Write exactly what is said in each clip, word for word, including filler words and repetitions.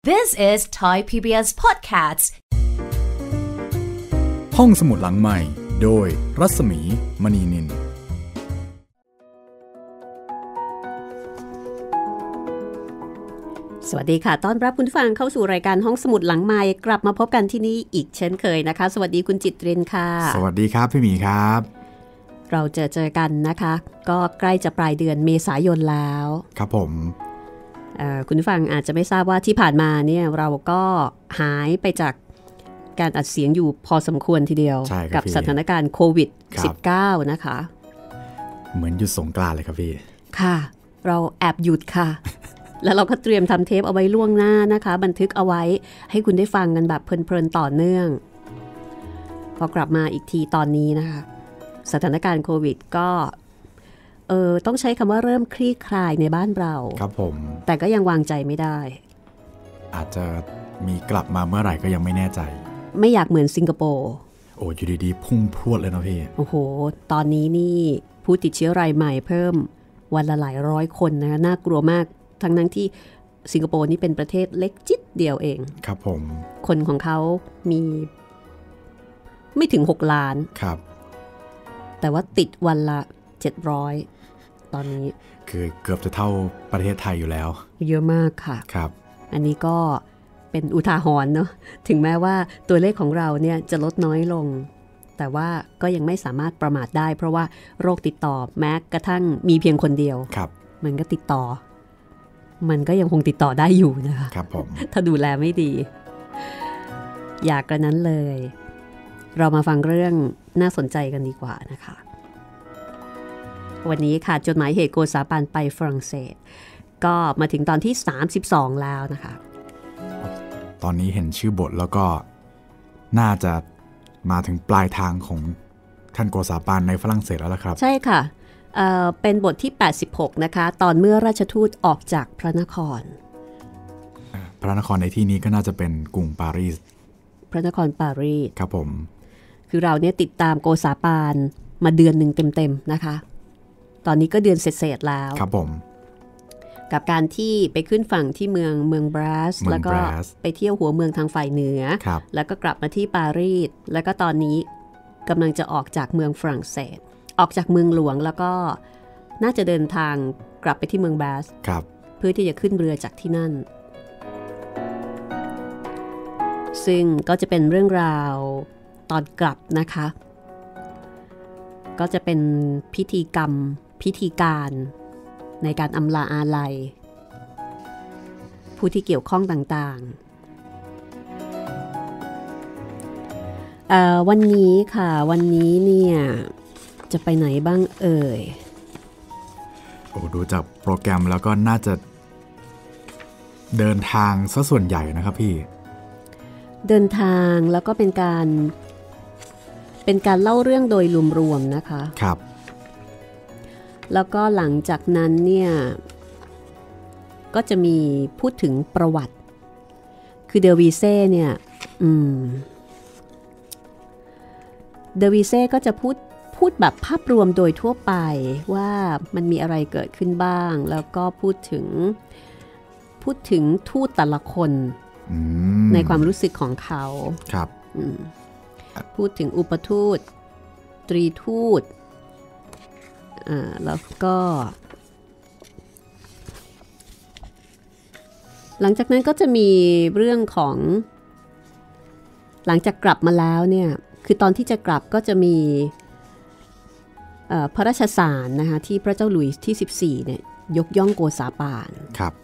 This is Thai พี บี เอส Podcast ห้องสมุดหลังใหม่โดยรัศมีมณีนินสวัสดีค่ะต้อนรับคุณผู้ฟังเข้าสู่รายการห้องสมุดหลังใหม่กลับมาพบกันที่นี่อีกเช่นเคยนะคะสวัสดีคุณจิตรินค่ะสวัสดีครับพี่หมีครับเราเจอเจอกันนะคะก็ใกล้จะปลายเดือนเมษายนแล้วครับผมคุณผู้ฟังอาจจะไม่ทราบว่าที่ผ่านมาเนี่ยเราก็หายไปจากการอัดเสียงอยู่พอสมควรทีเดียวกับสถานการณ์โควิด สิบเก้า นะคะเหมือนหยุดสงกรานต์เลยครับพี่ค่ะเราแอบหยุดค่ะ แล้วเราก็เตรียมทำเทปเอาไว้ล่วงหน้านะคะบันทึกเอาไว้ให้คุณได้ฟังกันแบบเพลินๆต่อเนื่องพอกลับมาอีกทีตอนนี้นะคะสถานการณ์โควิดก็เออต้องใช้คำว่าเริ่มคลี่คลายในบ้านเราครับผมแต่ก็ยังวางใจไม่ได้อาจจะมีกลับมาเมื่อไหร่ก็ยังไม่แน่ใจไม่อยากเหมือนสิงคโปร์โอ้อยู่ดีๆพุ่งพรวดเลยนะพี่โอ้โหตอนนี้นี่ผู้ติดเชื้อรายใหม่เพิ่มวันละหลายร้อยคนนะคะน่ากลัวมากทั้งนั้นที่สิงคโปร์นี่เป็นประเทศเล็กจิดเดียวเองครับผมคนของเขามีไม่ถึงหกล้านครับแต่ว่าติดวันละเจ็ดร้อยตอนนี้คือเกือบจะเท่าประเทศไทยอยู่แล้วเยอะมากค่ะครับอันนี้ก็เป็นอุทาหรณ์เนาะถึงแม้ว่าตัวเลขของเราเนี่ยจะลดน้อยลงแต่ว่าก็ยังไม่สามารถประมาทได้เพราะว่าโรคติดต่อแม้กระทั่งมีเพียงคนเดียวครับมันก็ติดต่อมันก็ยังคงติดต่อได้อยู่นะคะครับผมถ้าดูแลไม่ดีอยากกระนั้นเลยเรามาฟังเรื่องน่าสนใจกันดีกว่านะคะวันนี้ค่ะจดหมายเหตุโกษาปานไปฝรั่งเศสก็มาถึงตอนที่สามสิบสองแล้วนะคะตอนนี้เห็นชื่อบทแล้วก็น่าจะมาถึงปลายทางของท่านโกษาปานในฝรั่งเศสแล้วล่ะครับใช่ค่ะ เอ่อ เป็นบทที่แปดสิบหกนะคะตอนเมื่อราชทูตออกจากพระนครพระนครในที่นี้ก็น่าจะเป็นกรุงปารีสพระนครปารีสครับผมคือเราเนี่ยติดตามโกษาปานมาเดือนหนึ่งเต็มๆนะคะตอนนี้ก็เดือนเศษๆแล้วครับผมกับการที่ไปขึ้นฝั่งที่เมืองเมืองบรัสแล้วก็ไปเที่ยวหัวเมืองทางฝ่ายเหนือแล้วก็กลับมาที่ปารีสแล้วก็ตอนนี้กำลังจะออกจากเมืองฝรั่งเศสออกจากเมืองหลวงแล้วก็น่าจะเดินทางกลับไปที่เมืองบรัสเพื่อที่จะขึ้นเรือจากที่นั่นซึ่งก็จะเป็นเรื่องราวตอนกลับนะคะก็จะเป็นพิธีกรรมพิธีการในการอำลาอาลัยผู้ที่เกี่ยวข้องต่างๆวันนี้ค่ะวันนี้เนี่ยจะไปไหนบ้างเอ่ยโอ้ดูจากโปรแกรมแล้วก็น่าจะเดินทางซะส่วนใหญ่นะครับพี่เดินทางแล้วก็เป็นการเป็นการเล่าเรื่องโดยรวมๆนะคะครับแล้วก็หลังจากนั้นเนี่ยก็จะมีพูดถึงประวัติคือเดวีเซ่เนี่ยอืมเดวีเซ่ก็จะพูดพูดแบบภาพรวมโดยทั่วไปว่ามันมีอะไรเกิดขึ้นบ้างแล้วก็พูดถึงพูดถึงทูตแต่ละคนในความรู้สึกของเขาครับพูดถึงอุปทูตตรีทูตอ่าแล้วก็หลังจากนั้นก็จะมีเรื่องของหลังจากกลับมาแล้วเนี่ยคือตอนที่จะกลับก็จะมีพระราชสารนะคะที่พระเจ้าหลุยส์ที่สิบสี่เนี่ยยกย่องโกษาปานครับ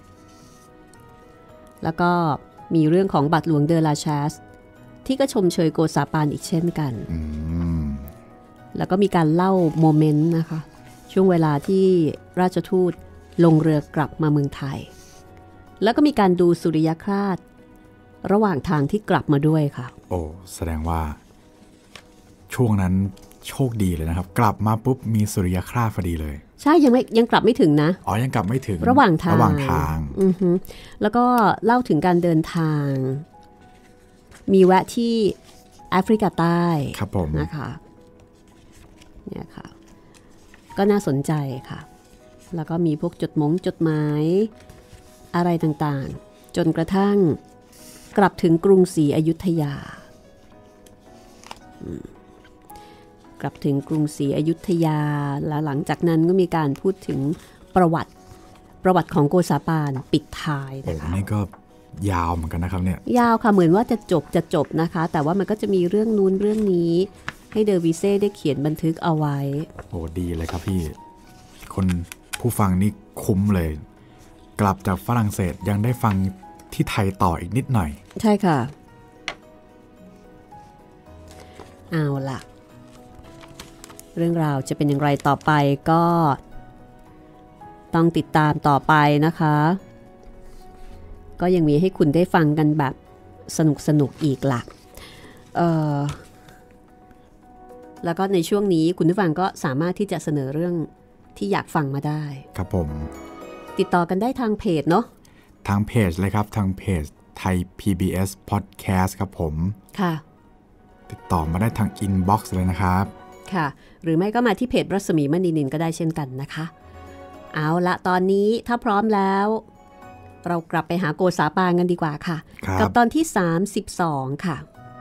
แล้วก็มีเรื่องของบัตรหลวงเดอลาชาสที่ก็ชมเชยโกษาปานอีกเช่นกันแล้วก็มีการเล่าโมเมนต์นะคะช่วงเวลาที่ราชทูตลงเรือกลับมาเมืองไทยแล้วก็มีการดูสุริยคราสระหว่างทางที่กลับมาด้วยค่ะโอ้แสดงว่าช่วงนั้นโชคดีเลยนะครับกลับมาปุ๊บมีสุริยคราสพอดีเลยใช่ยังไม่ยังกลับไม่ถึงนะอ๋อยังกลับไม่ถึงระหว่างทางระหว่างทางอือฮึแล้วก็เล่าถึงการเดินทางมีแวะที่แอฟริกาใต้ครับผมนะคะเนี่ยค่ะก็น่าสนใจค่ะแล้วก็มีพวกจดหมงจดหมายอะไรต่างจนกระทั่งกลับถึงกรุงศรีอยุธยากลับถึงกรุงศรีอยุธยาแล้วหลังจากนั้นก็มีการพูดถึงประวัติประวัติของโกษาปานปิดท้ายนะคะนี่ก็ยาวเหมือนกันนะครับเนี่ยยาวค่ะเหมือนว่าจะจบจะจบนะคะแต่ว่ามันก็จะมีเรื่องนู้นเรื่องนี้ให้เดอวิเซ่ได้เขียนบันทึกเอาไว้โอ้ดีเลยครับพี่คนผู้ฟังนี่คุ้มเลยกลับจากฝรั่งเศสยังได้ฟังที่ไทยต่ออีกนิดหน่อยใช่ค่ะเอาล่ะเรื่องราวจะเป็นอย่างไรต่อไปก็ต้องติดตามต่อไปนะคะก็ยังมีให้คุณได้ฟังกันแบบสนุกสนุกอีกล่ะเอ่อแล้วก็ในช่วงนี้คุณผู้ฟังก็สามารถที่จะเสนอเรื่องที่อยากฟังมาได้ครับผมติดต่อกันได้ทางเพจเนาะทางเพจเลยครับทางเพจไทย พี บี เอส Podcast ครับผมค่ะติดต่อมาได้ทางอินบ็อกซ์เลยนะครับค่ะหรือไม่ก็มาที่เพจรัศมีมณีนินก็ได้เช่นกันนะคะเอาละตอนนี้ถ้าพร้อมแล้วเรากลับไปหาโกษาปานกันดีกว่าค่ะกับตอนที่สามสิบสองค่ะ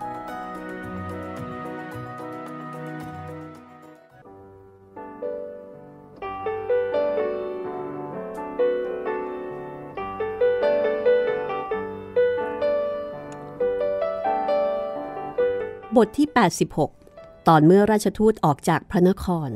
บทที่แปดสิบหกตอนเมื่อราชทูตออกจากพระนคร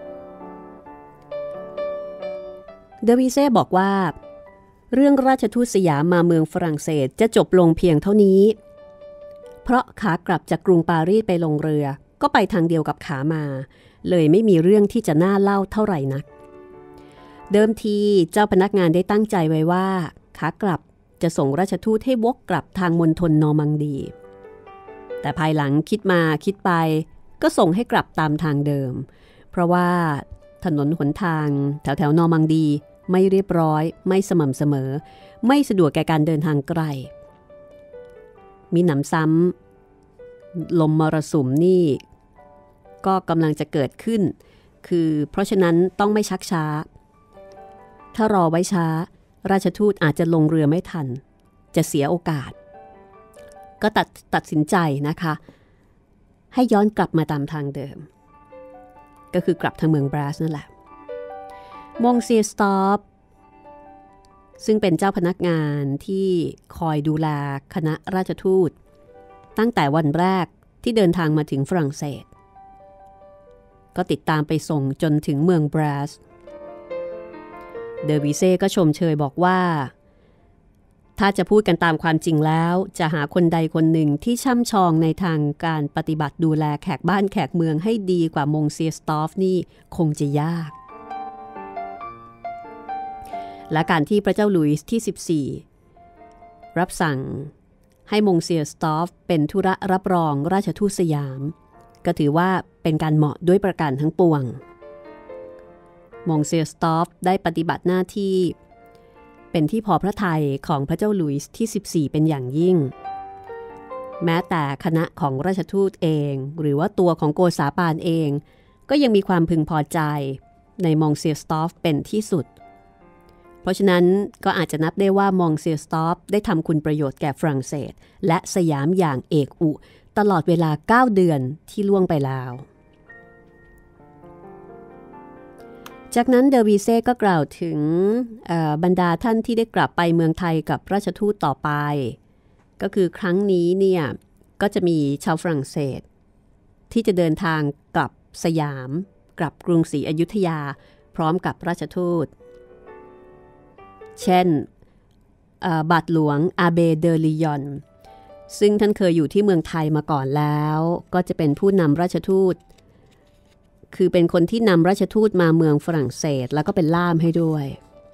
เดวิเซ่บอกว่าเรื่องราชทูตสยามมาเมืองฝรั่งเศสจะจบลงเพียงเท่านี้เพราะขากลับจากกรุงปารีสไปลงเรือก็ไปทางเดียวกับขามาเลยไม่มีเรื่องที่จะน่าเล่าเท่าไหร่นักเดิมทีเจ้าพนักงานได้ตั้งใจไว้ว่าขากลับจะส่งราชทูตให้วกกลับทางมณฑลนอร์มังดีแต่ภายหลังคิดมาคิดไปก็ส่งให้กลับตามทางเดิมเพราะว่าถนนหนทางแถวแถวนอร์มังดีไม่เรียบร้อยไม่สม่ำเสมอไม่สะดวกแก่การเดินทางไกลมีหนำซ้ำลมมรสุมนี่ก็กำลังจะเกิดขึ้นคือเพราะฉะนั้นต้องไม่ชักช้าถ้ารอไว้ช้าราชทูตอาจจะลงเรือไม่ทันจะเสียโอกาสก็ตัดตัดสินใจนะคะให้ย้อนกลับมาตามทางเดิมก็คือกลับทางเมืองบรัสนั่นแหละมงเซียสตอฟซึ่งเป็นเจ้าพนักงานที่คอยดูแลคณะราชทูตตั้งแต่วันแรกที่เดินทางมาถึงฝรั่งเศสก็ติดตามไปส่งจนถึงเมืองบรัสเดอวิเซ่ก็ชมเชยบอกว่าถ้าจะพูดกันตามความจริงแล้วจะหาคนใดคนหนึ่งที่ช่ำชองในทางการปฏิบัติดูแลแขกบ้านแขกเมืองให้ดีกว่ามงเซียสตอฟนี่คงจะยากและการที่พระเจ้าหลุยส์ที่สิบสี่รับสั่งให้มงเซียสตอฟเป็นธุระรับรองราชทูตสยามก็ถือว่าเป็นการเหมาะด้วยประการทั้งปวงมงเซียสตอฟได้ปฏิบัติหน้าที่เป็นที่พอพระทัยของพระเจ้าหลุยส์ที่สิบสี่เป็นอย่างยิ่งแม้แต่คณะของราชทูตเองหรือว่าตัวของโกษาปานเองก็ยังมีความพึงพอใจในมงเซียสตอฟเป็นที่สุดเพราะฉะนั้นก็อาจจะนับได้ว่ามองเซียสตอฟได้ทำคุณประโยชน์แก่ฝรั่งเศสและสยามอย่างเอกอุตลอดเวลาเก้าเดือนที่ล่วงไปแล้วจากนั้นเดอวีเซ่ก็กล่าวถึงบรรดาท่านที่ได้กลับไปเมืองไทยกับราชทูตต่อไปก็คือครั้งนี้เนี่ยก็จะมีชาวฝรั่งเศสที่จะเดินทางกลับสยามกลับกรุงศรีอยุธยาพร้อมกับราชทูตเช่นบาทหลวงอาเบเดอลิยอนซึ่งท่านเคยอยู่ที่เมืองไทยมาก่อนแล้วก็จะเป็นผู้นำราชทูตคือเป็นคนที่นำราชทูตมาเมืองฝรั่งเศสแล้วก็เป็นล่ามให้ด้วย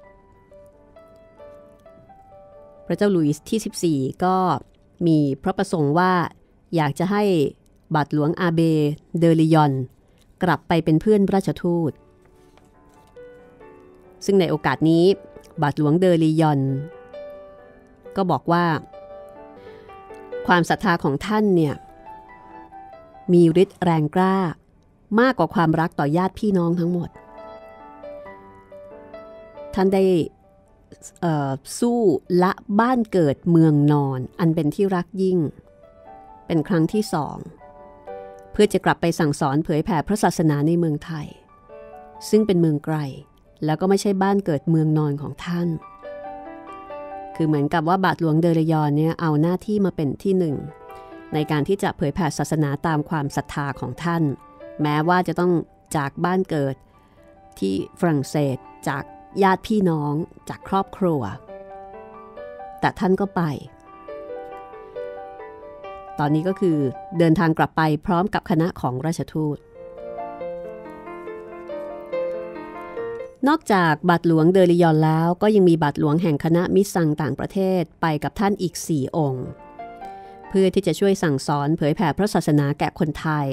พระเจ้าหลุยส์ที่สิบสี่ก็มีพระประสงค์ว่าอยากจะให้บาทหลวงอาเบเดอลิยอนกลับไปเป็นเพื่อนราชทูตซึ่งในโอกาสนี้บาทหลวงเดอลิยอนก็บอกว่าความศรัทธาของท่านเนี่ยมีฤทธิ์แรงกล้ามากกว่าความรักต่อญาติพี่น้องทั้งหมดท่านได้สู้ละบ้านเกิดเมืองนอนอันเป็นที่รักยิ่งเป็นครั้งที่สองเพื่อจะกลับไปสั่งสอนเผยแผ่พระศาสนาในเมืองไทยซึ่งเป็นเมืองไกลแล้วก็ไม่ใช่บ้านเกิดเมืองนอนของท่านคือเหมือนกับว่าบาทหลวงเดอระยอนเนี่ยเอาหน้าที่มาเป็นที่หนึ่งในการที่จะเผยแผ่ศาสนาตามความศรัทธาของท่านแม้ว่าจะต้องจากบ้านเกิดที่ฝรั่งเศสจากญาติพี่น้องจากครอบครัวแต่ท่านก็ไปตอนนี้ก็คือเดินทางกลับไปพร้อมกับคณะของราชทูตนอกจากบาทหลวงเดอริยอนแล้วก็ยังมีบาทหลวงแห่งคณะมิตรซังต่างประเทศไปกับท่านอีกสี่องค์เพื่อที่จะช่วยสั่งสอนเผยแผ่พระศาสนาแก่คนไทย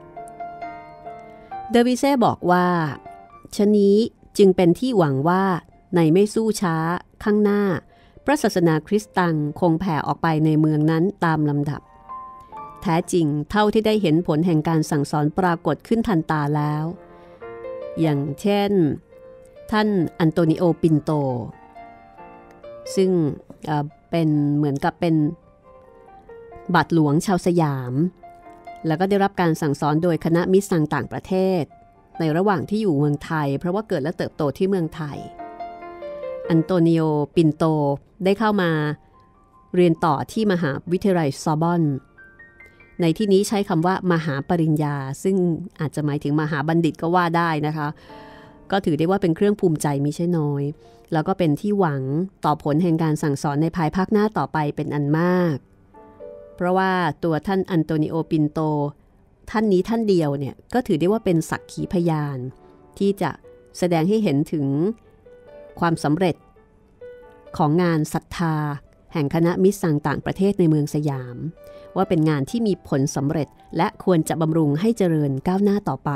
เดอวิเซ่บอกว่าชะนี้จึงเป็นที่หวังว่าในไม่สู้ช้าข้างหน้าพระศาสนาคริสต์ตังคงแผ่ออกไปในเมืองนั้นตามลำดับแท้จริงเท่าที่ได้เห็นผลแห่งการสั่งสอนปรากฏขึ้นทันตาแล้วอย่างเช่นท่านอันโตนิโอปินโตซึ่งเอ่อเป็นเหมือนกับเป็นบาทหลวงชาวสยามแล้วก็ได้รับการสั่งสอนโดยคณะมิตรซังต่างประเทศในระหว่างที่อยู่เมืองไทยเพราะว่าเกิดและเติบโตที่เมืองไทยอันโตนิโอปินโตได้เข้ามาเรียนต่อที่มหาวิทยาลัยซอร์บอนในที่นี้ใช้คำว่ามหาปริญญาซึ่งอาจจะหมายถึงมหาบัณฑิตก็ว่าได้นะคะก็ถือได้ว่าเป็นเครื่องภูมิใจมิใช่น้อยแล้วก็เป็นที่หวังต่อผลแห่งการสั่งสอนในภายภาคหน้าต่อไปเป็นอันมากเพราะว่าตัวท่านอันโตนิโอปินโตท่านนี้ท่านเดียวเนี่ยก็ถือได้ว่าเป็นสักขีพยานที่จะแสดงให้เห็นถึงความสำเร็จของงานศรัทธาแห่งคณะมิตรซังต่างประเทศในเมืองสยามว่าเป็นงานที่มีผลสำเร็จและควรจะบำรุงให้เจริญก้าวหน้าต่อไป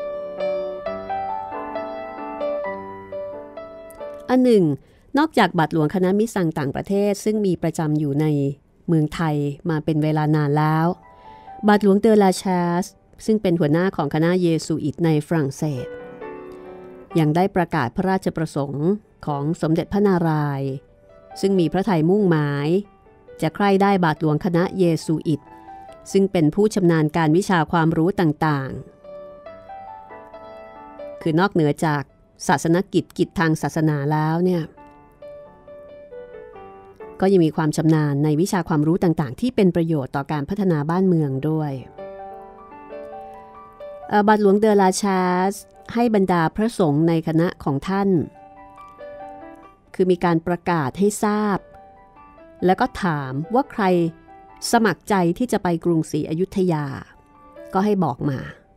อันหนึ่งนอกจากบาทหลวงคณะมิตรซังต่างประเทศซึ่งมีประจำอยู่ในเมืองไทยมาเป็นเวลานานแล้วบาทหลวงเดอลาชาสซึ่งเป็นหัวหน้าของคณะเยซูอิตในฝรั่งเศสยังได้ประกาศพระราชประสงค์ของสมเด็จพระนารายณ์ซึ่งมีพระทัยมุ่งหมายจะใคร่ได้บาทหลวงคณะเยซูอิตซึ่งเป็นผู้ชำนาญการวิชาความรู้ต่างๆคือนอกเหนือจากศาสนกิจกิจทางศาสนาแล้วเนี่ยก็ยังมีความชำนาญในวิชาความรู้ต่างๆที่เป็นประโยชน์ต่อการพัฒนาบ้านเมืองด้วยบาทหลวงเดอลาชาสให้บรรดาพระสงฆ์ในคณะของท่านคือมีการประกาศให้ทราบแล้วก็ถามว่าใครสมัครใจที่จะไปกรุงศรีอยุธยาก็ให้บอกมา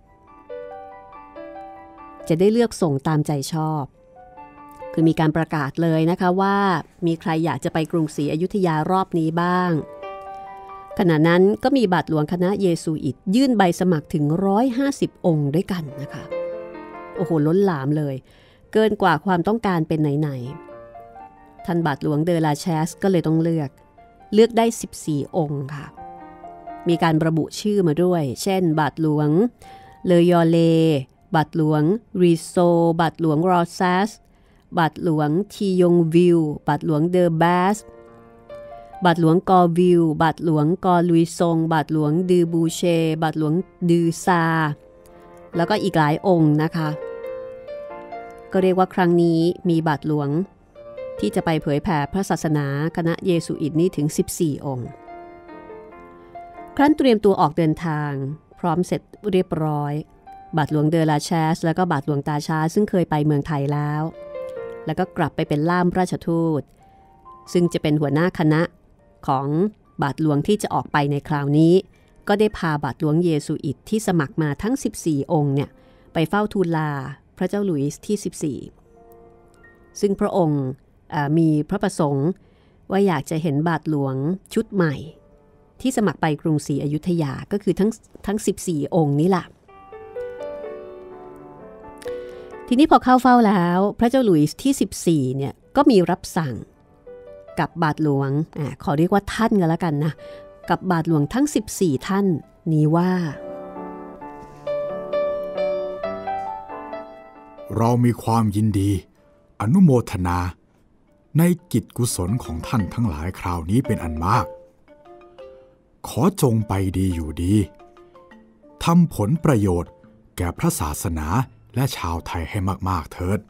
จะได้เลือกส่งตามใจชอบคือมีการประกาศเลยนะคะว่ามีใครอยากจะไปกรุงศรีอยุธยารอบนี้บ้างขณะนั้นก็มีบาทหลวงคณะเยซูอิตยื่นใบสมัครถึงหนึ่งร้อยห้าสิบองค์ด้วยกันนะคะโอ้โหล้นหลามเลยเกินกว่าความต้องการเป็นไหนๆท่านบาทหลวงเดอลาชาสก็เลยต้องเลือกเลือกได้สิบสี่องค์ค่ะมีการระบุชื่อมาด้วยเช่นบาทหลวงเลอยอเลบาทหลวงรีโซบาทหลวงรอซัสบาทหลวงทียงวิวบาทหลวงเดอแบสบาทหลวงกอวิวบาทหลวงกอลุยซงบาทหลวงดือบูเชบาทหลวงดือซาแล้วก็อีกหลายองค์นะคะก็เรียกว่าครั้งนี้มีบาทหลวงที่จะไปเผยแผ่พระศาสนาคณะเยซูอิตนี้ถึงสิบสี่องค์ครั้นเตรียมตัวออกเดินทางพร้อมเสร็จเรียบร้อยบาทหลวงเดอลาชาสแล้วก็บาทหลวงตาชาซึ่งเคยไปเมืองไทยแล้วแล้วก็กลับไปเป็นล่ามราชทูตซึ่งจะเป็นหัวหน้าคณะของบาทหลวงที่จะออกไปในคราวนี้ก็ได้พาบาทหลวงเยซูอิตที่สมัครมาทั้งสิบสี่องค์เนี่ยไปเฝ้าทูลลาพระเจ้าหลุยส์ที่สิบสี่ซึ่งพระองค์มีพระประสงค์ว่าอยากจะเห็นบาทหลวงชุดใหม่ที่สมัครไปกรุงศรีอยุธยาก็คือทั้งทั้งสิบสี่องค์นี้ล่ะทีนี้พอเข้าเฝ้าแล้วพระเจ้าหลุยส์ที่สิบสี่เนี่ยก็มีรับสั่งกับบาทหลวงอ่าขอเรียกว่าท่านกันแล้วกันนะกับบาทหลวงทั้งสิบสี่ท่านนี้ว่าเรามีความยินดีอนุโมทนาในกิจกุศลของท่านทั้งหลายคราวนี้เป็นอันมากขอจงไปดีอยู่ดีทำผลประโยชน์แก่พระศาสนาและชาวไทยให้มากๆเถิด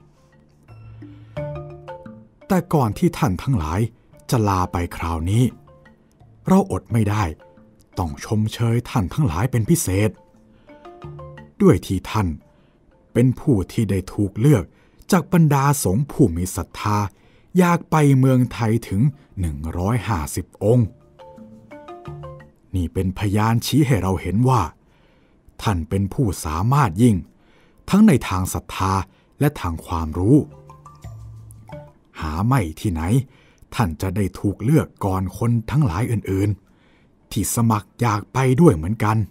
แต่ก่อนที่ท่านทั้งหลายจะลาไปคราวนี้เราอดไม่ได้ต้องชมเชยท่านทั้งหลายเป็นพิเศษด้วยที่ท่านเป็นผู้ที่ได้ถูกเลือกจากบรรดาสงฆ์ผู้มีศรัทธาอยากไปเมืองไทยถึงหนึ่งร้อยห้าสิบองค์นี่เป็นพยานชี้ให้เราเห็นว่าท่านเป็นผู้สามารถยิ่งทั้งในทางศรัทธาและทางความรู้หาไม่ที่ไหนท่านจะได้ถูกเลือกก่อนคนทั้งหลายอื่นๆที่สมัครอยากไปด้วยเหมือนกัน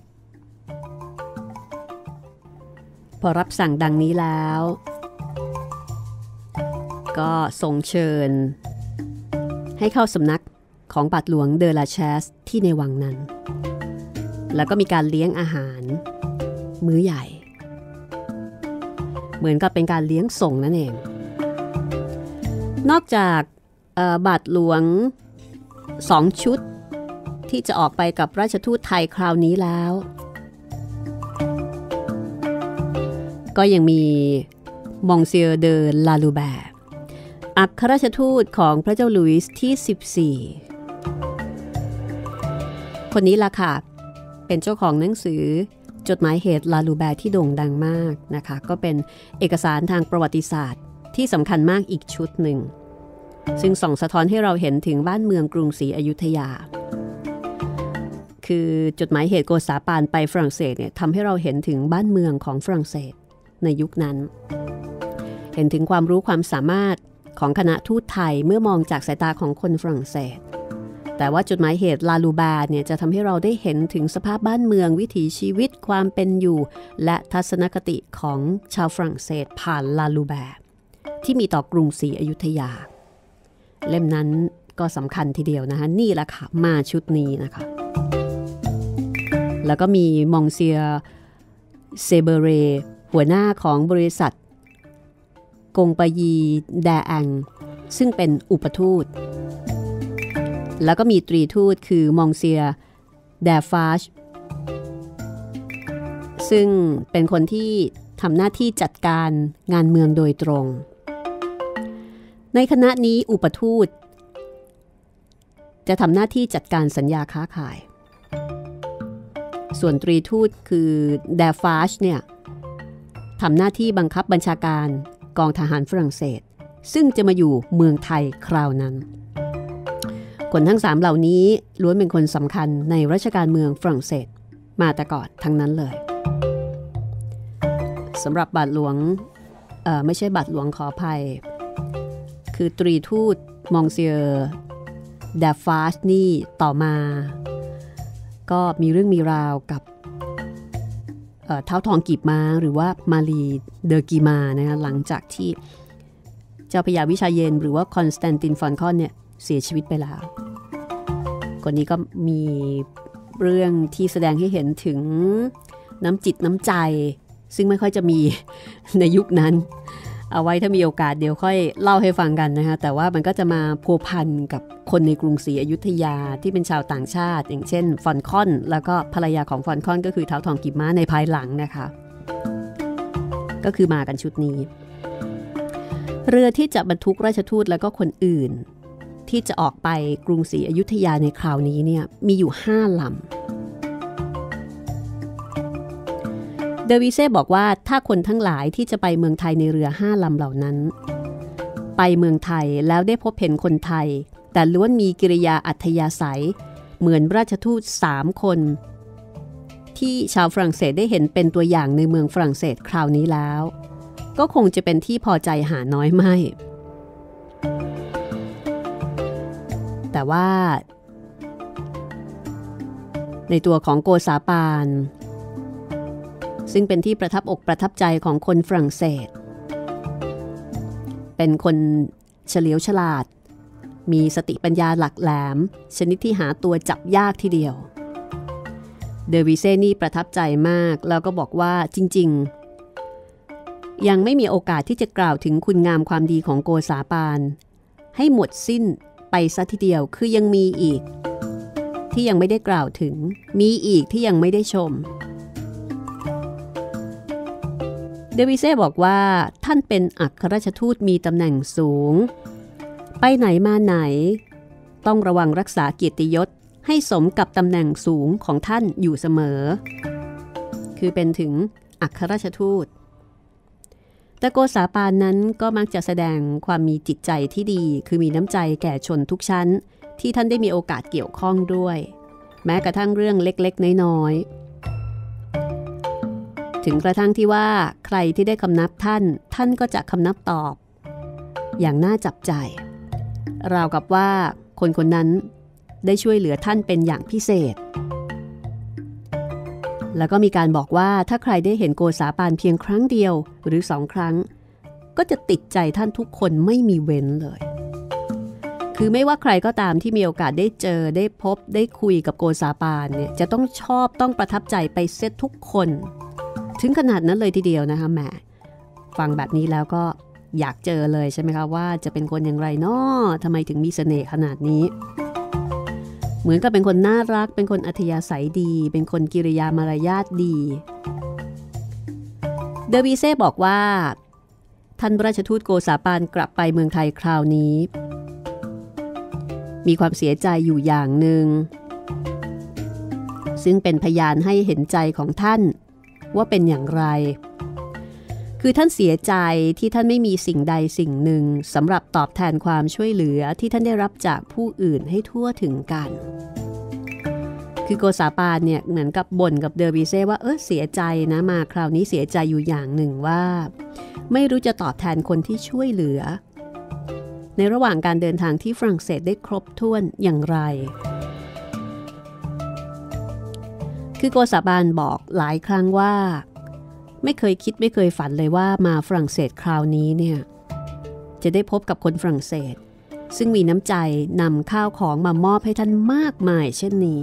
พอรับสั่งดังนี้แล้วก็ทรงเชิญให้เข้าสำนักของบาทหลวงเดอลาแชสที่ในวังนั้นแล้วก็มีการเลี้ยงอาหารมื้อใหญ่เหมือนกับเป็นการเลี้ยงส่งนั่นเองนอกจากบาทหลวงสองชุดที่จะออกไปกับราชทูตไทยคราวนี้แล้วก็ยังมีมองเซียเดอลาลูแบร์อัครราชทูตของพระเจ้าหลุยส์ที่สิบสี่คนนี้ล่ะค่ะเป็นเจ้าของหนังสือจดหมายเหตุลาลูแบร์ที่โด่งดังมากนะคะก็เป็นเอกสารทางประวัติศาสตร์ที่สำคัญมากอีกชุดหนึ่งซึ่งส่องสะท้อนให้เราเห็นถึงบ้านเมืองกรุงศรีอยุธยาคือจดหมายเหตุโกษาปานไปฝรั่งเศสเนี่ยทำให้เราเห็นถึงบ้านเมืองของฝรั่งเศสในยุคนั้นเห็นถึงความรู้ความสามารถของคณะทูตไทยเมื่อมองจากสายตาของคนฝรั่งเศสแต่ว่าจดหมายเหตุลาลูแบร์เนี่ยจะทำให้เราได้เห็นถึงสภาพบ้านเมืองวิถีชีวิตความเป็นอยู่และทัศนคติของชาวฝรั่งเศสผ่านลาลูแบร์ที่มีต่อกรุงศรีอยุธยาเล่มนั้นก็สำคัญทีเดียวนะคะนี่แหละค่ะมาชุดนี้นะคะแล้วก็มีมองเซียเซเบเรหัวหน้าของบริษัทกงปายีแดแองซึ่งเป็นอุปทูตแล้วก็มีตรีทูตคือมองเซียแดฟาชซึ่งเป็นคนที่ทำหน้าที่จัดการงานเมืองโดยตรงในคณะนี้อุปทูตจะทำหน้าที่จัดการสัญญาค้าขายส่วนตรีทูตคือแดฟาชเนี่ยทำหน้าที่บังคับบัญชาการกองทหารฝรั่งเศสซึ่งจะมาอยู่เมืองไทยคราวนั้นคนทั้งสามเหล่านี้ล้วนเป็นคนสำคัญในราชการเมืองฝรั่งเศสมาแต่ก่อนทั้งนั้นเลยสำหรับบาทหลวงเอ่อไม่ใช่บาทหลวงขออภัยคือตรีทูตมองเซียแดฟาชนี่ต่อมาก็มีเรื่องมีราวกับเท้าทองกีบม้าหรือว่ามารีเดอกีมานะคะหลังจากที่เจ้าพระยาวิชาเยนหรือว่าคอนสแตนตินฟอนคอนเนี่ยเสียชีวิตไปแล้วคนนี้ก็มีเรื่องที่แสดงให้เห็นถึงน้ำจิตน้ำใจซึ่งไม่ค่อยจะมีในยุคนั้นเอาไว้ถ้ามีโอกาสเดี๋ยวค่อยเล่าให้ฟังกันนะคะแต่ว่ามันก็จะมาพัวพันกับคนในกรุงศรีอยุธยาที่เป็นชาวต่างชาติอย่างเช่นฟอนคอนแล้วก็ภรรยาของฟอนคอนก็คือเท้าทองกีบม้าในภายหลังนะคะก็คือมากันชุดนี้เรือที่จะบรรทุกราชทูตแล้วก็คนอื่นที่จะออกไปกรุงศรีอยุธยาในคราวนี้เนี่ยมีอยู่ห้าลำเดวิเซ่บอกว่าถ้าคนทั้งหลายที่จะไปเมืองไทยในเรือห้าลำเหล่านั้นไปเมืองไทยแล้วได้พบเห็นคนไทยแต่ล้วนมีกิริยาอัธยาศัยเหมือนราชทูตสามคนที่ชาวฝรั่งเศสได้เห็นเป็นตัวอย่างในเมืองฝรั่งเศสคราวนี้แล้วก็คงจะเป็นที่พอใจหาน้อยไม่แต่ว่าในตัวของโกษาปานซึ่งเป็นที่ประทับอกประทับใจของคนฝรั่งเศสเป็นคนเฉลียวฉลาดมีสติปัญญาหลักแหลมชนิดที่หาตัวจับยากทีเดียวเดวิเซ่นี่ประทับใจมากแล้วก็บอกว่าจริงๆยังไม่มีโอกาสที่จะกล่าวถึงคุณงามความดีของโกษาปานให้หมดสิ้นไปซะทีเดียวคือยังมีอีกที่ยังไม่ได้กล่าวถึงมีอีกที่ยังไม่ได้ชมเดวิเซ่บอกว่าท่านเป็นอัครราชทูตมีตำแหน่งสูงไปไหนมาไหนต้องระวังรักษาเกียรติยศให้สมกับตำแหน่งสูงของท่านอยู่เสมอคือเป็นถึงอัครราชทูตแต่โกษาปานนั้นก็มักจะแสดงความมีจิตใจที่ดีคือมีน้ำใจแก่ชนทุกชั้นที่ท่านได้มีโอกาสเกี่ยวข้องด้วยแม้กระทั่งเรื่องเล็กๆน้อยๆถึงกระทั่งที่ว่าใครที่ได้คำนับท่านท่านก็จะคำนับตอบอย่างน่าจับใจราวกับว่าคนคนนั้นได้ช่วยเหลือท่านเป็นอย่างพิเศษแล้วก็มีการบอกว่าถ้าใครได้เห็นโกษาปานเพียงครั้งเดียวหรือสองครั้งก็จะติดใจท่านทุกคนไม่มีเว้นเลยคือไม่ว่าใครก็ตามที่มีโอกาสได้เจอได้พบได้คุยกับโกษาปานเนี่ยจะต้องชอบต้องประทับใจไปเสียทุกคนถึงขนาดนั้นเลยทีเดียวนะคะแหมฟังแบบนี้แล้วก็อยากเจอเลยใช่ไหมคะว่าจะเป็นคนอย่างไรนาะทำไมถึงมีเสน่ห์ขนาดนี้เหมือนกับเป็นคนน่ารักเป็นคนอัธยาศัยดีเป็นคนกิริยามารยาทดีเดอวีเซ่บอกว่าท่านราชทูตโกษาปานกลับไปเมืองไทยคราวนี้มีความเสียใจอยู่อย่างหนึ่งซึ่งเป็นพยานให้เห็นใจของท่านว่าเป็นอย่างไรคือท่านเสียใจที่ท่านไม่มีสิ่งใดสิ่งหนึ่งสำหรับตอบแทนความช่วยเหลือที่ท่านได้รับจากผู้อื่นให้ทั่วถึงกันคือโกษาปานเนี่ยเหมือนกับบ่นกับเดอวีเซ่ว่าเออเสียใจนะมาคราวนี้เสียใจอยู่อย่างหนึ่งว่าไม่รู้จะตอบแทนคนที่ช่วยเหลือในระหว่างการเดินทางที่ฝรั่งเศสได้ครบถ้วนอย่างไรคือโกษาปานบอกหลายครั้งว่าไม่เคยคิดไม่เคยฝันเลยว่ามาฝรั่งเศสคราวนี้เนี่ยจะได้พบกับคนฝรั่งเศสซึ่งมีน้ำใจนำข้าวของมามอบให้ท่านมากมายเช่นนี้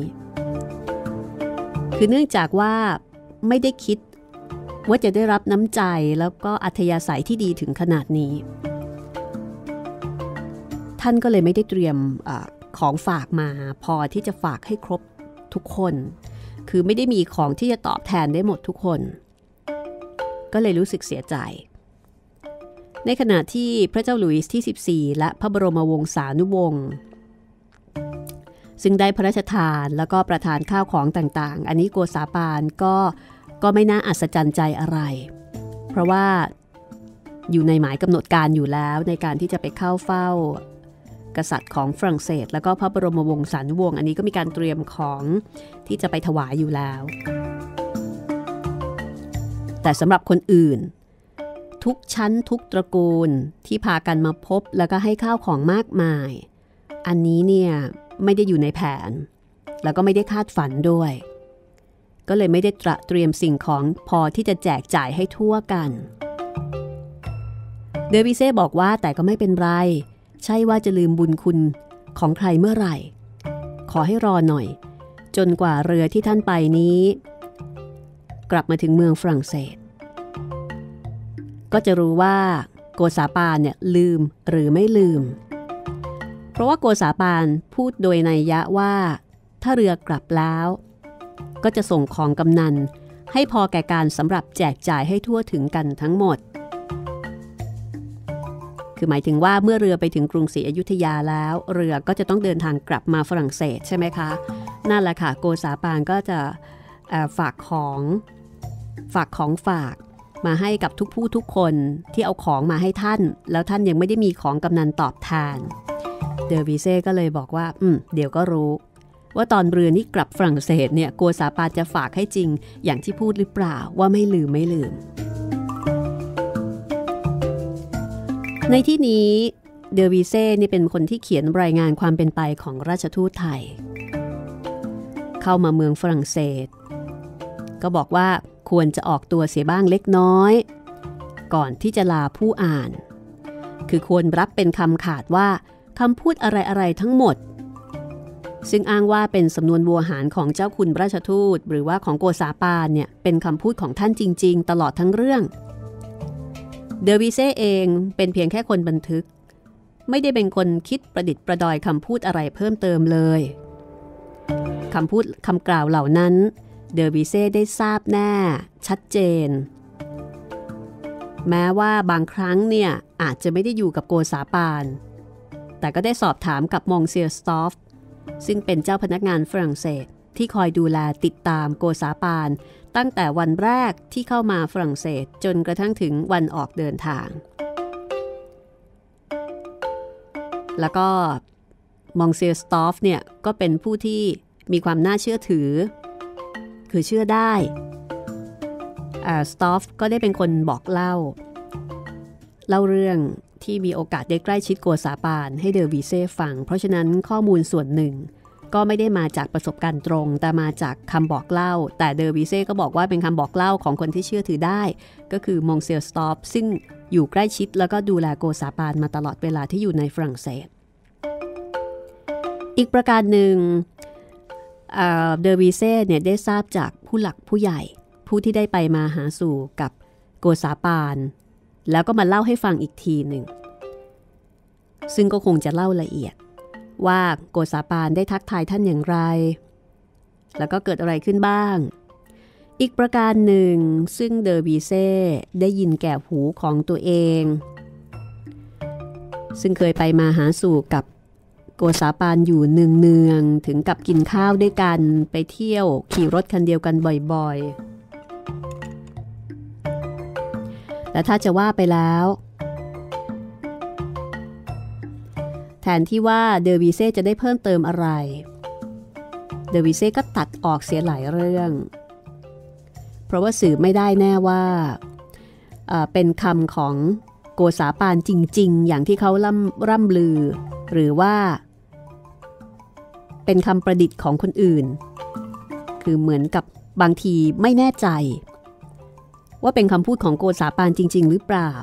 คือเนื่องจากว่าไม่ได้คิดว่าจะได้รับน้ำใจแล้วก็อัธยาศัยที่ดีถึงขนาดนี้ท่านก็เลยไม่ได้เตรียมอของฝากมาพอที่จะฝากให้ครบทุกคนคือไม่ได้มีของที่จะตอบแทนได้หมดทุกคนก็เลยรู้สึกเสียใจในขณะที่พระเจ้าหลุยส์ที่สิบสี่และพระบรมวงศานุวงศ์ซึ่งได้พระราชทานแล้วก็ประทานข้าวของต่างๆอันนี้โกษาปานก็ก็ไม่น่าอัศจรรย์ใจอะไรเพราะว่าอยู่ในหมายกำหนดการอยู่แล้วในการที่จะไปเข้าเฝ้ากษัตริย์ของฝรั่งเศสแล้วก็พระบรมวงศานุวงศ์อันนี้ก็มีการเตรียมของที่จะไปถวายอยู่แล้วแต่สำหรับคนอื่นทุกชั้นทุกตระกูลที่พากันมาพบแล้วก็ให้ข้าวของมากมายอันนี้เนี่ยไม่ได้อยู่ในแผนแล้วก็ไม่ได้คาดฝันด้วยก็เลยไม่ได้ตระเตรียมสิ่งของพอที่จะแจกจ่ายให้ทั่วกันเดอวิเซ่บอกว่าแต่ก็ไม่เป็นไรใช่ว่าจะลืมบุญคุณของใครเมื่อไหร่ขอให้รอหน่อยจนกว่าเรือที่ท่านไปนี้กลับมาถึงเมืองฝรั่งเศสก็จะรู้ว่าโกษาปานเนี่ยลืมหรือไม่ลืมเพราะว่าโกษาปานพูดโดยนัยยะว่าถ้าเรือกลับแล้วก็จะส่งของกำนันให้พอแก่การสำหรับแจกจ่ายให้ทั่วถึงกันทั้งหมดคือหมายถึงว่าเมื่อเรือไปถึงกรุงศรีอยุธยาแล้วเรือก็จะต้องเดินทางกลับมาฝรั่งเศสใช่ไหมคะนั่นแหละค่ะโกษาปานก็จะฝากของฝากของฝากมาให้กับทุกผู้ทุกคนที่เอาของมาให้ท่านแล้วท่านยังไม่ได้มีของกำนันตอบแทนเดอวิเซ่ก็เลยบอกว่าอืมเดี๋ยวก็รู้ว่าตอนเรือนี้กลับฝรั่งเศสเนี่ยโกษาปานจะฝากให้จริงอย่างที่พูดหรือเปล่าว่าไม่ลืมไม่ลืมในที่นี้เดอวิเซ่นี่เป็นคนที่เขียนรายงานความเป็นไปของราชทูตไทยเข้ามาเมืองฝรั่งเศสก็บอกว่าควรจะออกตัวเสียบ้างเล็กน้อยก่อนที่จะลาผู้อ่านคือควรรับเป็นคำขาดว่าคำพูดอะไรๆทั้งหมดซึ่งอ้างว่าเป็นสำนวนวัวหารของเจ้าคุณราชทูตหรือว่าของโกษาปานเนี่ยเป็นคำพูดของท่านจริงๆตลอดทั้งเรื่องเดอวิเซ่เองเป็นเพียงแค่คนบันทึกไม่ได้เป็นคนคิดประดิษฐ์ประดอยคำพูดอะไรเพิ่มเติมเลยคำพูดคำกล่าวเหล่านั้นเดอบิเซ่ได้ทราบแน่ชัดเจนแม้ว่าบางครั้งเนี่ยอาจจะไม่ได้อยู่กับโกษาปานแต่ก็ได้สอบถามกับมองเซียสตอฟซึ่งเป็นเจ้าพนักงานฝรั่งเศสที่คอยดูแลติดตามโกษาปานตั้งแต่วันแรกที่เข้ามาฝรั่งเศสจนกระทั่งถึงวันออกเดินทางแล้วก็มองเซียสตอฟเนี่ยก็เป็นผู้ที่มีความน่าเชื่อถือคือเชื่อได้สตอฟก็ได้เป็นคนบอกเล่าเล่าเรื่องที่มีโอกาสได้ใกล้ชิดโกษาปานให้เดอบิเซ่ฟังเพราะฉะนั้นข้อมูลส่วนหนึ่งก็ไม่ได้มาจากประสบการณ์ตรงแต่มาจากคำบอกเล่าแต่เดอบิเซ่ก็บอกว่าเป็นคำบอกเล่าของคนที่เชื่อถือได้ก็คือมองเซียสตอฟซึ่งอยู่ใกล้ชิดแล้วก็ดูแลโกษาปานมาตลอดเวลาที่อยู่ในฝรั่งเศสอีกประการหนึ่งเดอบิเซ่เนี่ยได้ทราบจากผู้หลักผู้ใหญ่ผู้ที่ได้ไปมาหาสู่กับโกษาปานแล้วก็มาเล่าให้ฟังอีกทีหนึ่งซึ่งก็คงจะเล่าละเอียดว่าโกษาปานได้ทักทายท่านอย่างไรแล้วก็เกิดอะไรขึ้นบ้างอีกประการหนึ่งซึ่งเดอบิเซ่ได้ยินแก่หูของตัวเองซึ่งเคยไปมาหาสู่กับโกษาปานอยู่เนืองๆถึงกับกินข้าวด้วยกันไปเที่ยวขี่รถคันเดียวกันบ่อยๆและถ้าจะว่าไปแล้วแทนที่ว่าเดอบิเซ่จะได้เพิ่มเติมอะไรเดอบิเซ่ก็ตัดออกเสียหลายเรื่องเพราะว่าสืบไม่ได้แน่ว่าเอ่อเป็นคำของโกษาปานจริงๆอย่างที่เขาล่ำร่ำลือหรือว่าเป็นคำประดิษฐ์ของคนอื่นคือเหมือนกับบางทีไม่แน่ใจว่าเป็นคำพูดของโกษาปานจริงๆหรือเปล่า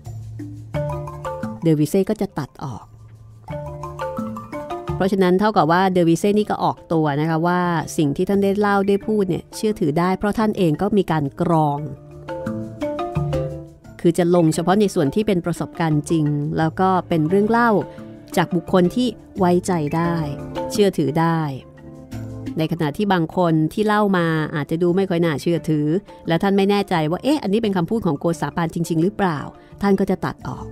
เดอบิเซ่ก็จะตัดออกเพราะฉะนั้นเท่ากับว่าเดอบิเซ่นี่ก็ออกตัวนะคะว่าสิ่งที่ท่านได้เล่าได้พูดเนี่ยเชื่อถือได้เพราะท่านเองก็มีการกรองคือจะลงเฉพาะในส่วนที่เป็นประสบการณ์จริงแล้วก็เป็นเรื่องเล่าจากบุคคลที่ไว้ใจได้เชื่อถือได้ในขณะที่บางคนที่เล่ามาอาจจะดูไม่ค่อยน่าเชื่อถือและท่านไม่แน่ใจว่าเอ๊ะอันนี้เป็นคำพูดของโกษาปานจริงๆหรือเปล่าท่านก็จะตัดออก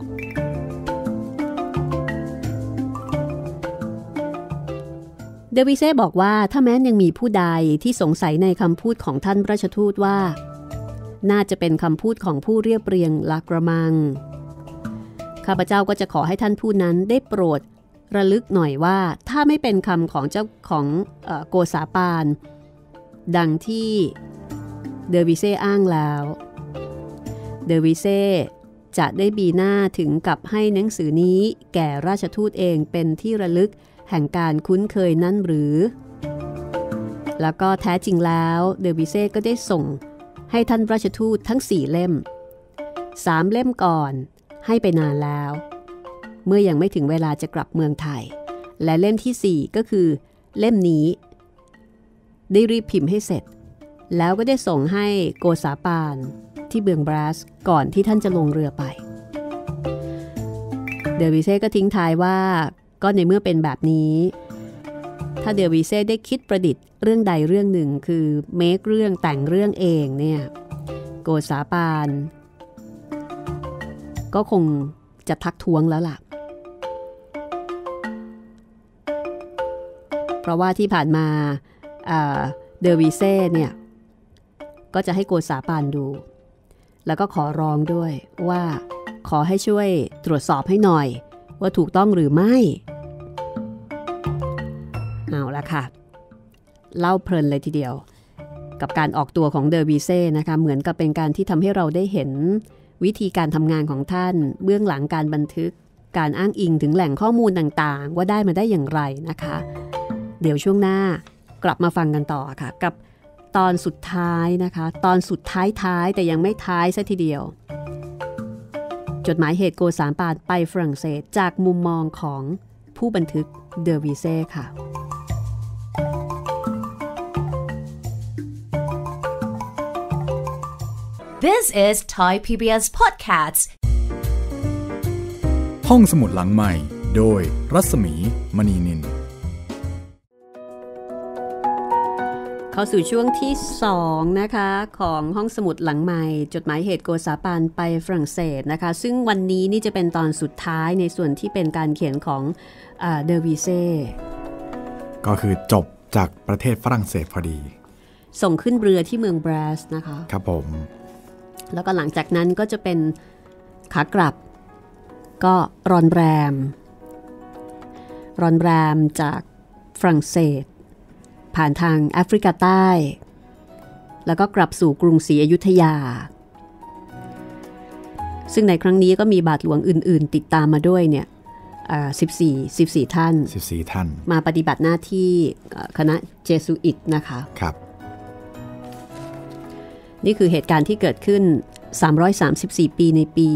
เดอบิเซ่บอกว่าถ้าแม้ยังมีผู้ใดที่สงสัยในคำพูดของท่านราชทูตว่าน่าจะเป็นคำพูดของผู้เรียบเรียงลากระมังข้าพเจ้าก็จะขอให้ท่านผู้นั้นได้โปรดระลึกหน่อยว่าถ้าไม่เป็นคำของเจ้าของเอ่อโกษาปานดังที่เดอบิเซ่อ้างแล้วเดอบิเซ่จะได้บีหน้าถึงกับให้หนังสือนี้แก่ราชทูตเองเป็นที่ระลึกแห่งการคุ้นเคยนั่นหรือแล้วก็แท้จริงแล้วเดอบิเซ่ก็ได้ส่งให้ท่านราชทูตทั้งสี่เล่มสามเล่มก่อนให้ไปนานแล้วเมื่อยังไม่ถึงเวลาจะกลับเมืองไทยและเล่มที่สี่ก็คือเล่มนี้ได้รีบพิมพ์ให้เสร็จแล้วก็ได้ส่งให้โกษาปานที่เบืองบรัสก่อนที่ท่านจะลงเรือไปเดอบิเซ่ก็ทิ้งท้ายว่าก็ในเมื่อเป็นแบบนี้ถ้าเดอบิเซ่ได้คิดประดิษฐ์เรื่องใดเรื่องหนึ่งคือเมคเรื่องแต่งเรื่องเองเนี่ยโกษาปานก็คงจะทักท้วงแล้วล่ะเพราะว่าที่ผ่านมาเดอบิเซ่เนี่ยก็จะให้โกษาปานดูแล้วก็ขอร้องด้วยว่าขอให้ช่วยตรวจสอบให้หน่อยว่าถูกต้องหรือไม่เอาละค่ะเล่าเพลินเลยทีเดียวกับการออกตัวของเดอบิเซ่นะคะเหมือนกับเป็นการที่ทำให้เราได้เห็นวิธีการทำงานของท่านเบื้องหลังการบันทึกการอ้างอิงถึงแหล่งข้อมูลต่างๆว่าได้มาได้อย่างไรนะคะเดี๋ยวช่วงหน้ากลับมาฟังกันต่อค่ะกับตอนสุดท้ายนะคะตอนสุดท้ายท้ายแต่ยังไม่ท้ายซะทีเดียวจดหมายเหตุโกษาปานไปฝรั่งเศสจากมุมมองของผู้บันทึกเดอบิเซ่ค่ะ This is Thai พี บี เอส Podcasts ห้องสมุดหลังใหม่โดยรัศมีมณีนินเข้าสู่ช่วงที่สองนะคะของห้องสมุดหลังใหม่จดหมายเหตุโกษาปานไปฝรั่งเศสนะคะซึ่งวันนี้นี่จะเป็นตอนสุดท้ายในส่วนที่เป็นการเขียนของเดอวีเซ่ก็คือจบจากประเทศฝรั่งเศสพอดีส่งขึ้นเรือที่เมืองบรัสนะคะครับผมแล้วก็หลังจากนั้นก็จะเป็นขากลับก็รอนแรมรอนแรมจากฝรั่งเศสผ่านทางแอฟริกาใต้แล้วก็กลับสู่กรุงศรีอยุธยาซึ่งในครั้งนี้ก็มีบาทหลวงอื่นๆติดตามมาด้วยเนี่ยสิบสี่ สิบสี่ท่านสิบสี่ท่านมาปฏิบัติหน้าที่คณะเจสุอิตนะคะครับนี่คือเหตุการณ์ที่เกิดขึ้นสามร้อยสามสิบสี่ปีในปี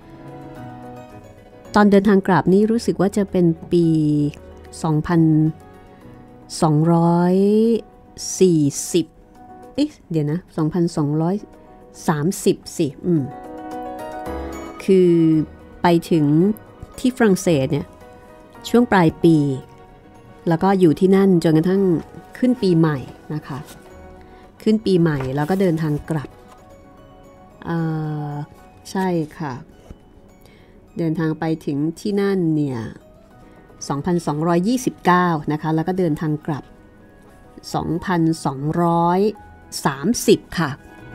ตอนเดินทางกลับนี่รู้สึกว่าจะเป็นปีสองพันสองร้อยสี่สิบเอ๊ะเดี๋ยวนะสองพันสองร้อยสามสิบสิอืมคือไปถึงที่ฝรั่งเศสเนี่ยช่วงปลายปีแล้วก็อยู่ที่นั่นจนกระทั่งขึ้นปีใหม่นะคะขึ้นปีใหม่แล้วก็เดินทางกลับอ่าใช่ค่ะเดินทางไปถึงที่นั่นเนี่ยสองพันสองร้อยยี่สิบเก้านะคะแล้วก็เดินทางกลับสองพันสองร้อยสามสิบค่ะ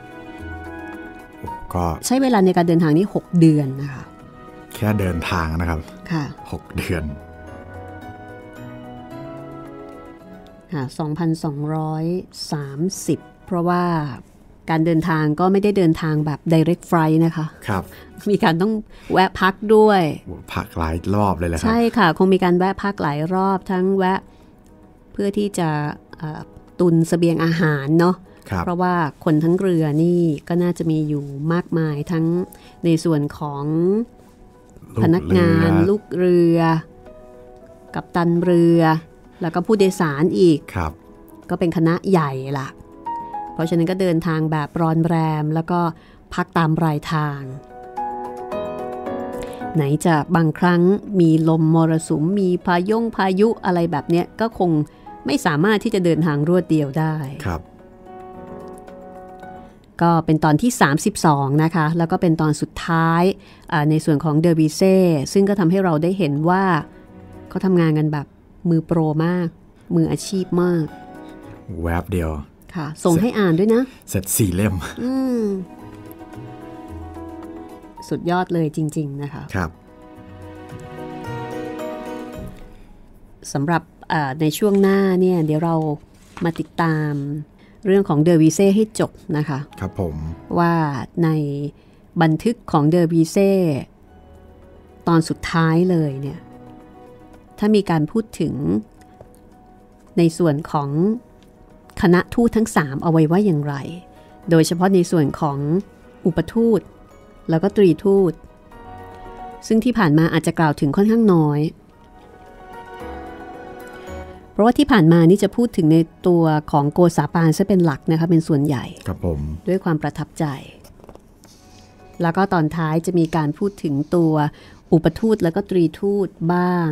ก็ใช้เวลาในการเดินทางนี้หกเดือนนะคะแค่เดินทางนะครับค่ะหกเดือนค่ะสองพันสองร้อยสามสิบเพราะว่าการเดินทางก็ไม่ได้เดินทางแบบ direct flight นะคะครับมีการต้องแวะพักด้วยพักหลายรอบเลยแหละครับใช่ค่ะคงมีการแวะพักหลายรอบทั้งแวะเพื่อที่จะตุนเสบียงอาหารเนาะเพราะว่าคนทั้งเรือนี่ก็น่าจะมีอยู่มากมายทั้งในส่วนของพนักงานลูกเรือกัปตันเรือแล้วก็ผู้โดยสารอีกก็เป็นคณะใหญ่ล่ะเพราะฉะนั้นก็เดินทางแบบรอนแรมแล้วก็พักตามรายทางไหนจะบางครั้งมีลมมรสุมมีพายุพายุอะไรแบบเนี้ยก็คงไม่สามารถที่จะเดินทางรวดเดียวได้ครับก็เป็นตอนที่สามสิบสองนะคะแล้วก็เป็นตอนสุดท้ายในส่วนของเดอวีเซ่ซึ่งก็ทำให้เราได้เห็นว่าเขาทำงานกันแบบมือโปรมากมืออาชีพมากแวบเดียวค่ะส่งให้อ่านด้วยนะเสร็จสี่เล่มอืมสุดยอดเลยจริงๆนะคะครับสำหรับในช่วงหน้าเนี่ยเดี๋ยวเรามาติดตามเรื่องของเดอวีเซ่ให้จบนะคะครับผมว่าในบันทึกของเดอวีเซ่ตอนสุดท้ายเลยเนี่ยถ้ามีการพูดถึงในส่วนของคณะทูตทั้งสามเอาไว้ว่าอย่างไรโดยเฉพาะในส่วนของอุปทูตแล้วก็ตรีทูตซึ่งที่ผ่านมาอาจจะกล่าวถึงค่อนข้างน้อยเพราะว่าที่ผ่านมานี่จะพูดถึงในตัวของโกษาปานซะเป็นหลักนะคะเป็นส่วนใหญ่ครับผมด้วยความประทับใจแล้วก็ตอนท้ายจะมีการพูดถึงตัวอุปทูตแล้วก็ตรีทูตบ้าง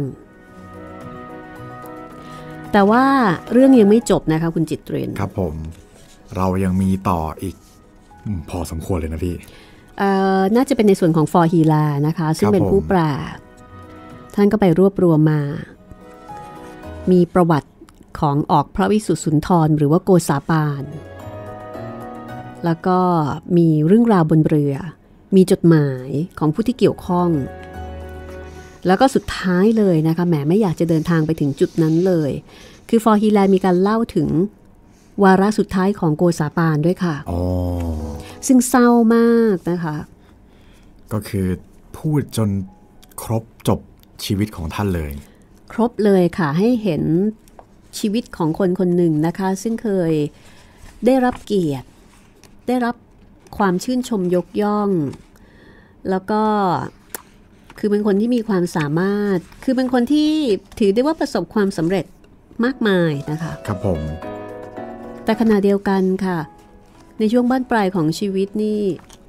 แต่ว่าเรื่องยังไม่จบนะคะคุณจิตเรนครับผมเรายังมีต่ออีกพอสมควรเลยนะพี่น่าจะเป็นในส่วนของฟอร์ฮีลานะคะซึ่งเป็นผู้แปลท่านก็ไปรวบรวมมามีประวัติของออกพระวิสุทธิสุนทรหรือว่าโกษาปานแล้วก็มีเรื่องราวบนเรือมีจดหมายของผู้ที่เกี่ยวข้องแล้วก็สุดท้ายเลยนะคะแหมไม่อยากจะเดินทางไปถึงจุดนั้นเลยคือฟอร์ฮีแลนด์มีการเล่าถึงวาระสุดท้ายของโกษาปานด้วยค่ะอ๋อซึ่งเศร้ามากนะคะก็คือพูดจนครบจบชีวิตของท่านเลยครบเลยค่ะให้เห็นชีวิตของคนคนหนึ่งนะคะซึ่งเคยได้รับเกียรติได้รับความชื่นชมยกย่องแล้วก็คือเป็นคนที่มีความสามารถคือเป็นคนที่ถือได้ว่าประสบความสำเร็จมากมายนะคะครับผมแต่ขณะเดียวกันค่ะในช่วงบ้านปลายของชีวิตนี่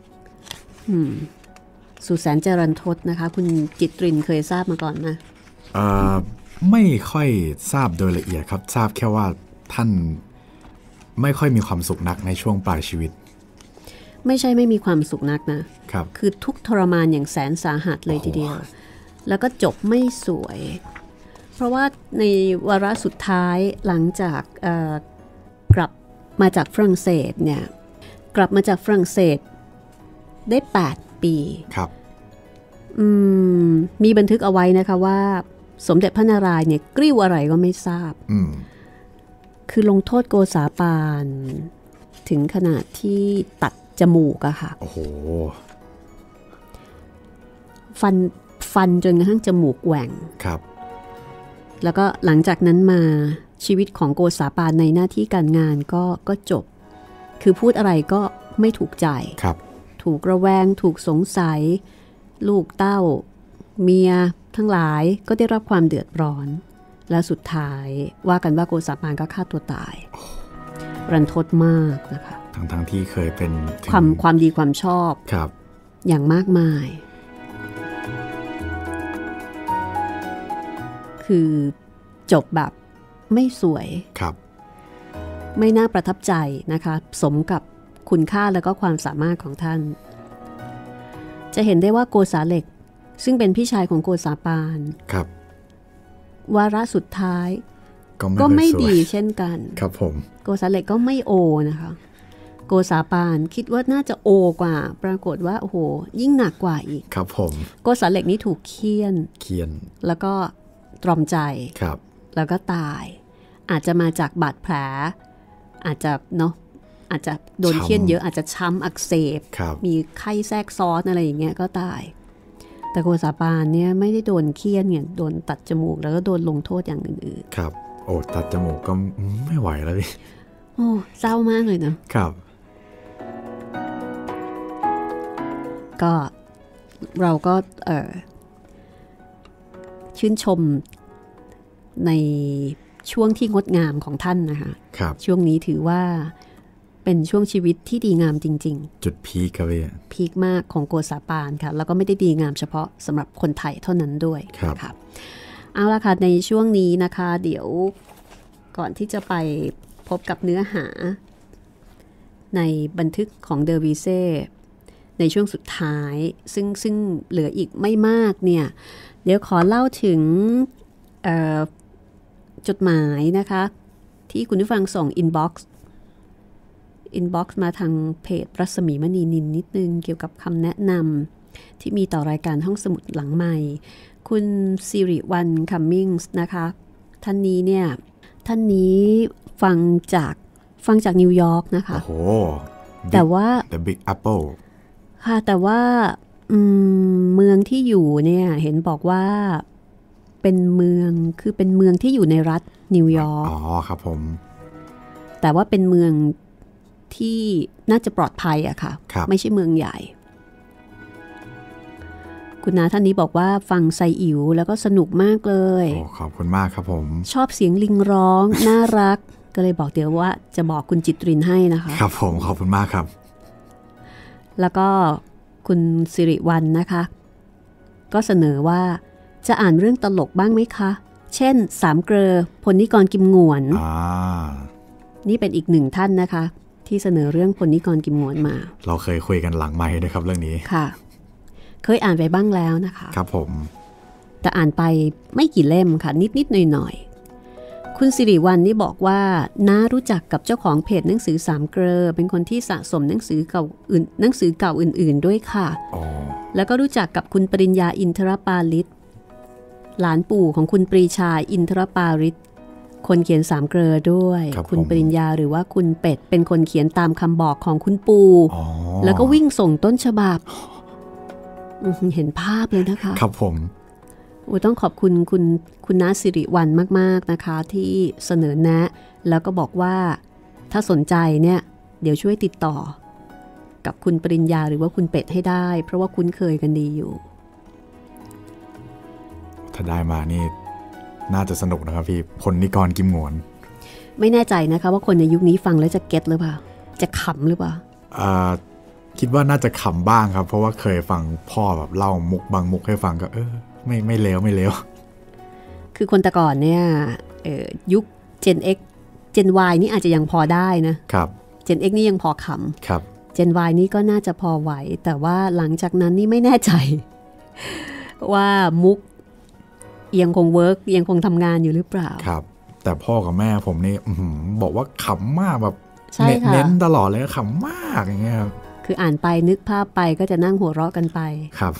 สุดแสนจะรันทดนะคะคุณจิตรินเคยทราบมาก่อนไหมเอ่อไม่ค่อยทราบโดยละเอียดครับทราบแค่ว่าท่านไม่ค่อยมีความสุขนักในช่วงปลายชีวิตไม่ใช่ไม่มีความสุขนักนะครับคือทุกทรมานอย่างแสนสาหัสเลยทีเดียวแล้วก็จบไม่สวยเพราะว่าในวาระสุดท้ายหลังจากกลับมาจากฝรั่งเศสเนี่ยกลับมาจากฝรั่งเศสได้แปดปีครับมมีบันทึกเอาไว้นะคะว่าสมเด็จพระนารายณ์เนี่ยกริ้วอะไรก็ไม่ทราบคือลงโทษโกษาปานถึงขนาดที่ตัดจมูกอะค่ะโอ้โหฟันฟันจนกระทั่งจมูกแหว่งครับแล้วก็หลังจากนั้นมาชีวิตของโกษาปานในหน้าที่การงานก็ก็จบคือพูดอะไรก็ไม่ถูกใจครับถูกระแวงถูกสงสัยลูกเต้าเมียทั้งหลายก็ได้รับความเดือดร้อนและสุดท้ายว่ากันว่าโกษาปานก็ฆ่าตัวตายรันทดมากนะคะทั้งทั้งที่เคยเป็นความความดีความชอบครับอย่างมากมายคือจบแบบไม่สวยครับไม่น่าประทับใจนะคะสมกับคุณค่าและก็ความสามารถของท่านจะเห็นได้ว่าโกษาเหล็กซึ่งเป็นพี่ชายของโกษาปานครับวาระสุดท้ายก็ไม่ดีเช่นกันครับผมโกษาเหล็กก็ไม่โอนะคะโกษาปานคิดว่าน่าจะโอกว่าปรากฏว่าโอ้โหยิ่งหนักกว่าอีกครับผมโกษาเหล็กนี่ถูกเคี่ยนเคี่ยนแล้วก็ตรอมใจครับแล้วก็ตายอาจจะมาจากบาดแผลอาจจะเนาะอาจจะโดนเคี่ยนเยอะอาจจะช้ำอักเสบมีไข้แทรกซ้อนอะไรอย่างเงี้ยก็ตายแต่โกษาปานเนี่ยไม่ได้โดนเคี่ยนเนี่ยโดนตัดจมูกแล้วก็โดนลงโทษอย่างอื่นๆครับโอ้ตัดจมูกก็ไม่ไหวแล้วดิโอ้เศร้ามากเลยนะครับก็เราก็เอ่อชื่นชมในช่วงที่งดงามของท่านนะคะครับช่วงนี้ถือว่าเป็นช่วงชีวิตที่ดีงามจริงๆจุดพีคครับพี่พีคมากของโกษาปานค่ะแล้วก็ไม่ได้ดีงามเฉพาะสำหรับคนไทยเท่านั้นด้วยครับเอาละค่ะในช่วงนี้นะคะเดี๋ยวก่อนที่จะไปพบกับเนื้อหาในบันทึกของเดอวีเซ่ในช่วงสุดท้ายซึ่งซึ่งเหลืออีกไม่มากเนี่ยเดี๋ยวขอเล่าถึงจดหมายนะคะที่คุณผู้ฟังส่งอินบ็อกซ์อินบ็อกซ์มาทางเพจรัศมีมณีนินนิดนึงเกี่ยวกับคำแนะนำที่มีต่อรายการห้องสมุดหลังใหม่คุณสิริวัลย์คัมมิงส์นะคะท่านนี้เนี่ยท่านนี้ฟังจากฟังจากนิวยอร์กนะคะโอ้โหแต่ว่า The Big Apple ค่ะแต่ว่าเมืองที่อยู่เนี่ยเห็นบอกว่าเป็นเมืองคือเป็นเมืองที่อยู่ในรัฐนิวยอร์กอ๋อครับผมแต่ว่าเป็นเมืองที่น่าจะปลอดภัยอะค่ะไม่ใช่เมืองใหญ่คุณนาท่านนี้บอกว่าฟังไซอิ๋วแล้วก็สนุกมากเลยโอ้ขอบคุณมากครับผมชอบเสียงลิงร้องน่ารักก็เลยบอกเดี๋ยวว่าจะบอกคุณจิตรินให้นะคะครับผมขอบคุณมากครับแล้วก็คุณสิริวัลย์นะคะก็เสนอว่าจะอ่านเรื่องตลกบ้างไหมคะเช่นสามเกลอพลนิกรกิมหงวนนี่เป็นอีกหนึ่งท่านนะคะที่เสนอเรื่องพลนิกรกิมหงวนมาเราเคยคุยกันหลังไมค์ด้วยครับเรื่องนี้ค่ะเคยอ่านไปบ้างแล้วนะคะครับผมแต่อ่านไปไม่กี่เล่มค่ะนิดๆหน่อยๆคุณสิริวัลย์นี่บอกว่าน้ารู้จักกับเจ้าของเพจหนังสือสามเกลอเป็นคนที่สะสมหนังสือเก่าอื่นหนังสือเก่าอื่นๆด้วยค่ะแล้วก็รู้จักกับคุณปริญญาอินทรปาลิศหลานปู่ของคุณปรีชาอินทรปาลิศคนเขียนสามเกลอด้วย คุณปริญญาหรือว่าคุณเป็ดเป็นคนเขียนตามคำบอกของคุณปู่แล้วก็วิ่งส่งต้นฉบับเห็นภาพเลยนะคะครับผมโอ้ต้องขอบคุณคุณคุณน้าสิริวัลย์มากๆนะคะที่เสนอแนะแล้วก็บอกว่าถ้าสนใจเนี่ยเดี๋ยวช่วยติดต่อกับคุณปริญญาหรือว่าคุณเป็ดให้ได้เพราะว่าคุ้นเคยกันดีอยู่ถ้าได้มานี่น่าจะสนุกนะครับพี่พลนิกรกิมหงวนไม่แน่ใจนะคะว่าคนในยุคนี้ฟังแล้วจะเก็ตหรือเปล่าจะขำหรือเปล่าอ่าคิดว่าน่าจะขำบ้างครับเพราะว่าเคยฟังพ่อแบบเล่ามุกบางมุกให้ฟังก็เออไม่ไม่เลวไม่เลวคือคนแต่ก่อนเนี่ยยุค Gen X Gen Y นี่อาจจะยังพอได้นะครับ Gen X นี่ยังพอขำครับ Gen Y นี่ก็น่าจะพอไหวแต่ว่าหลังจากนั้นนี่ไม่แน่ใจ ว่ามุกยังคงเวิร์กยังคงทำงานอยู่หรือเปล่าครับแต่พ่อกับแม่ผมนี่บอกว่าขำมากแบบเน้นตลอดเลยขำมากอย่างเงี้ยครับคืออ่านไปนึกภาพไปก็จะนั่งหัวเราะกันไปครับ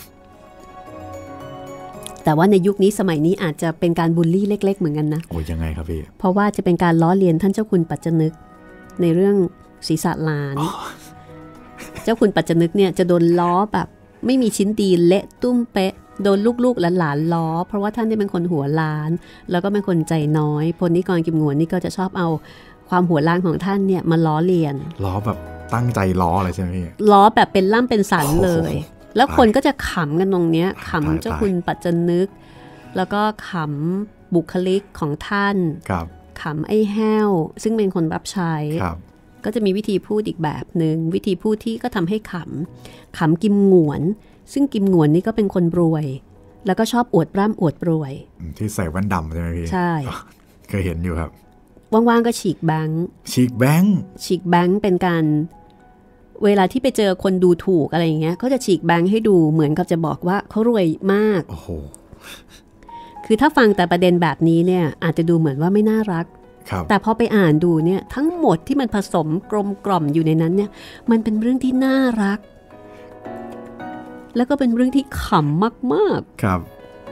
แต่ว่าในยุคนี้สมัยนี้อาจจะเป็นการบูลลี่เล็กๆเหมือนกันนะโอ้ยยังไงครับพี่เพราะว่าจะเป็นการล้อเลียนท่านเจ้าคุณปัจจนึกในเรื่องศีรษะล้านเจ้าคุณปัจจนึกเนี่ยจะโดนล้อแบบไม่มีชิ้นดีเละตุ้มเป๊ะโดนลูกๆหลานๆล้อเพราะว่าท่านได้เป็นคนหัวล้านแล้วก็เป็นคนใจน้อยพลนิกรกิมหงวนนี่ก็จะชอบเอาความหัวล้านของท่านเนี่ยมาล้อเลียนล้อแบบตั้งใจล้ออะไรใช่ไหมพี่ล้อแบบเป็นล่ำเป็นสันเลยแล้วคนก็จะขำกันตรงเนี้ยขำเจ้าคุณปัจจนึกแล้วก็ขำบุคลิกของท่านขำไอ้แห้วซึ่งเป็นคนรับใช้ก็จะมีวิธีพูดอีกแบบหนึ่งวิธีพูดที่ก็ทำให้ขำขำกิมหงวนซึ่งกิมหงวนนี่ก็เป็นคนรวยแล้วก็ชอบอวดร่ำอวดรวยที่ใส่แว่นดำใช่ไหมพี่ใช่เคยเห็นอยู่ครับว่างๆก็ฉีกแบงค์ฉีกแบงค์ฉีกแบงค์เป็นการเวลาที่ไปเจอคนดูถูกอะไรอย่างเงี้ยเขาจะฉีกแบงค์ให้ดูเหมือนกับจะบอกว่าเขารวยมากโอ้โหคือถ้าฟังแต่ประเด็นแบบนี้เนี่ยอาจจะดูเหมือนว่าไม่น่ารักแต่พอไปอ่านดูเนี่ยทั้งหมดที่มันผสมกลมกล่อมอยู่ในนั้นเนี่ยมันเป็นเรื่องที่น่ารักแล้วก็เป็นเรื่องที่ขำมากๆครับ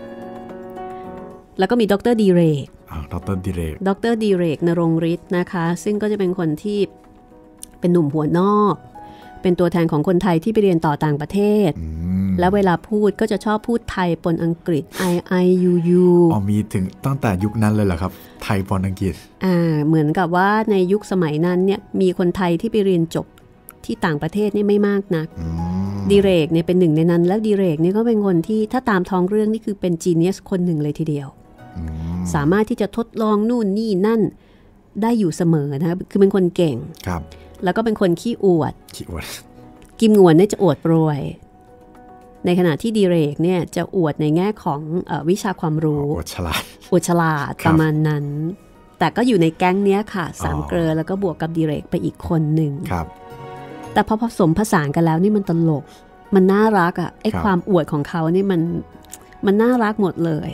แล้วก็มีดรดีเรกดรดีเรกดรดีเรกนรงฤทธิ์นะคะซึ่งก็จะเป็นคนที่เป็นหนุ่มหัวนอกเป็นตัวแทนของคนไทยที่ไปเรียนต่อต่างประเทศแล้วเวลาพูดก็จะชอบพูดไทยปนอังกฤษ I I U U อ๋อมีถึงตั้งแต่ยุคนั้นเลยเหรอครับไทยปนอังกฤษอ่าเหมือนกับว่าในยุคสมัยนั้นเนี่ยมีคนไทยที่ไปเรียนจบที่ต่างประเทศนี่ไม่มากนักดีเรกเนี่ยเป็นหนึ่งในนั้นแล้วดีเรกเนี่ยก็เป็นคนที่ถ้าตามท้องเรื่องนี่คือเป็นจีเนียสคนหนึ่งเลยทีเดียวสามารถที่จะทดลองนู่นนี่นั่นได้อยู่เสมอนะคือเป็นคนเก่งครับแล้วก็เป็นคนขี้อวดขี้อวดกิมหงวนเนี่ยจะอวดรวยในขณะที่ดีเรกเนี่ยจะอวดในแง่ของเอ่อวิชาความรู้อวดฉลาดอวดฉลาดประมาณนั้นแต่ก็อยู่ในแก๊งเนี้ยค่ะสามเกลอแล้วก็บวกกับดีเรกไปอีกคนหนึ่งครับแต่พอผสมผสานกันแล้วนี่มันตลกมันน่ารักอ่ะไอ้ความอวดของเขานี่มันมันน่ารักหมดเลย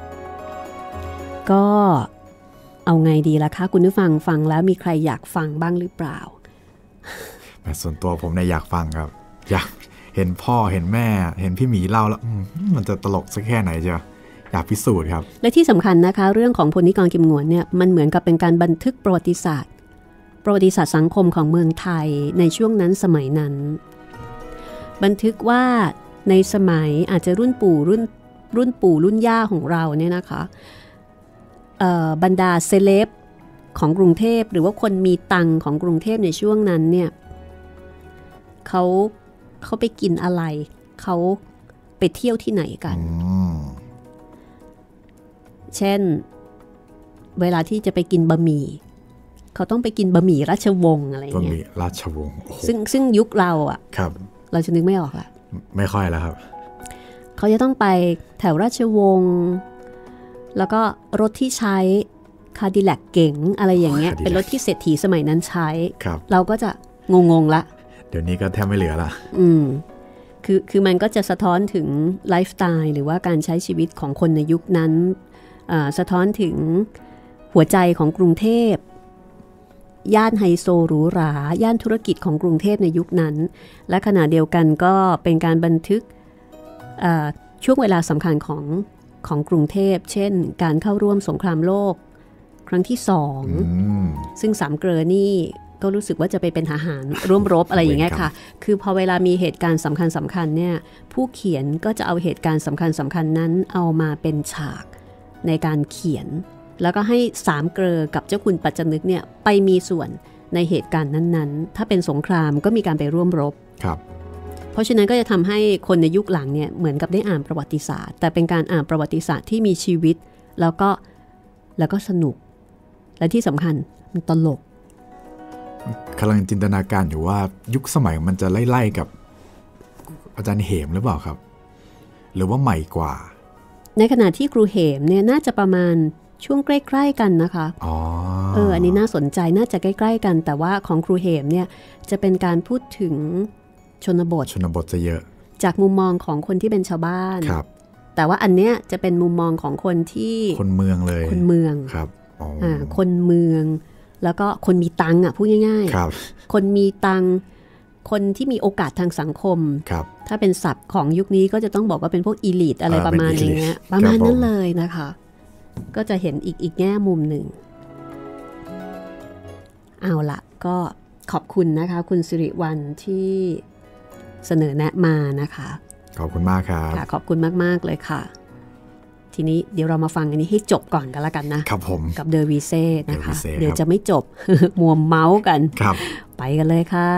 ก็เอาไงดีล่ะคะคุณผู้ฟังฟังแล้วมีใครอยากฟังบ้างหรือเปล่าแต่ส่วนตัวผมเนี่ยอยากฟังครับอยากเห็นพ่อเห็นแม่เห็นพี่หมีเล่าแล้วมันจะตลกสักแค่ไหนจะอยากพิสูจน์ครับและที่สำคัญนะคะเรื่องของพลนิกรกิมหงวนเนี่ยมันเหมือนกับเป็นการบันทึกประวัติศาสตร์ประวัติศาสตร์สังคมของเมืองไทยในช่วงนั้นสมัยนั้นบันทึกว่าในสมัยอาจจะรุ่นปู่รุ่นรุ่นปู่รุ่นย่าของเราเนี่ยนะคะบรรดาเซเลบของกรุงเทพหรือว่าคนมีตังของกรุงเทพในช่วงนั้นเนี่ยเขาเขาไปกินอะไรเขาไปเที่ยวที่ไหนกันเช่นเวลาที่จะไปกินบะหมี่เขาต้องไปกินบะหมี่ราชวงศ์อะไรอย่างเงี้ยบะหมี่ราชวงศ์ซึ่งซึ่งยุคเราอ่ะครับเราจะนึกไม่ออกละไม่ค่อยแล้วครับเขาจะต้องไปแถวราชวงศ์แล้วก็รถที่ใช้คาดิแลกเก๋งอะไรอย่างเงี้ยเป็นรถที่เศรษฐีสมัยนั้นใช้เราก็จะงงๆละเดี๋ยวนี้ก็แทบไม่เหลือละอืมคือคือมันก็จะสะท้อนถึงไลฟ์สไตล์หรือว่าการใช้ชีวิตของคนในยุคนั้นสะท้อนถึงหัวใจของกรุงเทพย่านไฮโซหรูหราย่านธุรกิจของกรุงเทพในยุคนั้นและขณะเดียวกันก็เป็นการบันทึกช่วงเวลาสำคัญของของกรุงเทพเช่นการเข้าร่วมสงครามโลกครั้งที่สองซึ่งสามเกลอนี่ก็รู้สึกว่าจะไปเป็นทหารร่วมรบอะไรอย่างเงี้ยค่ะคือพอเวลามีเหตุการณ์สำคัญสำคัญเนี่ยผู้เขียนก็จะเอาเหตุการณ์สำคัญสำคัญนั้นเอามาเป็นฉากในการเขียนแล้วก็ให้สามเกลอกับเจ้าคุณปัจจนึกเนี่ยไปมีส่วนในเหตุการณ์นั้นๆถ้าเป็นสงครามก็มีการไปร่วมรบครับเพราะฉะนั้นก็จะทำให้คนในยุคหลังเนี่ยเหมือนกับได้อ่านประวัติศาสตร์แต่เป็นการอ่านประวัติศาสตร์ที่มีชีวิตแล้วก็แล้วก็สนุกและที่สำคัญมันตลกกำลังจินตนาการอยู่ว่ายุคสมัยมันจะไล่ๆกับอาจารย์เหมหรือเปล่าครับหรือว่าใหม่กว่าในขณะที่ครูเหมเนี่ยน่าจะประมาณช่วงใกล้ๆกันนะคะอ๋อเอออันนี้น่าสนใจน่าจะใกล้ๆกันแต่ว่าของครูเหมเนี่ยจะเป็นการพูดถึงชนบทชนบทจะเยอะจากมุมมองของคนที่เป็นชาวบ้านครับแต่ว่าอันเนี้ยจะเป็นมุมมองของคนที่คนเมืองเลยคนเมืองครับอ๋ออ่าคนเมืองแล้วก็คนมีตังค์อ่ะพูดง่ายๆครับคนมีตังค์คนที่มีโอกาสทางสังคมครับถ้าเป็นศัพท์ของยุคนี้ก็จะต้องบอกว่าเป็นพวกอีลิทอะไรประมาณนี้ประมาณนั้นเลยนะคะก็จะเห็นอีกอีกแง่มุมหนึ่งเอาละก็ขอบคุณนะคะคุณสิริวัลย์ที่เสนอแนะมานะคะขอบคุณมากครับค่ะขอบคุณมากๆเลยค่ะทีนี้เดี๋ยวเรามาฟังอันนี้ให้จบก่อนกันละกันนะครับผมกับเดอวีเซ่นะคะเดี๋ยวจะไม่จบ มัวเมาส์กันครับไปกันเลยค่ะ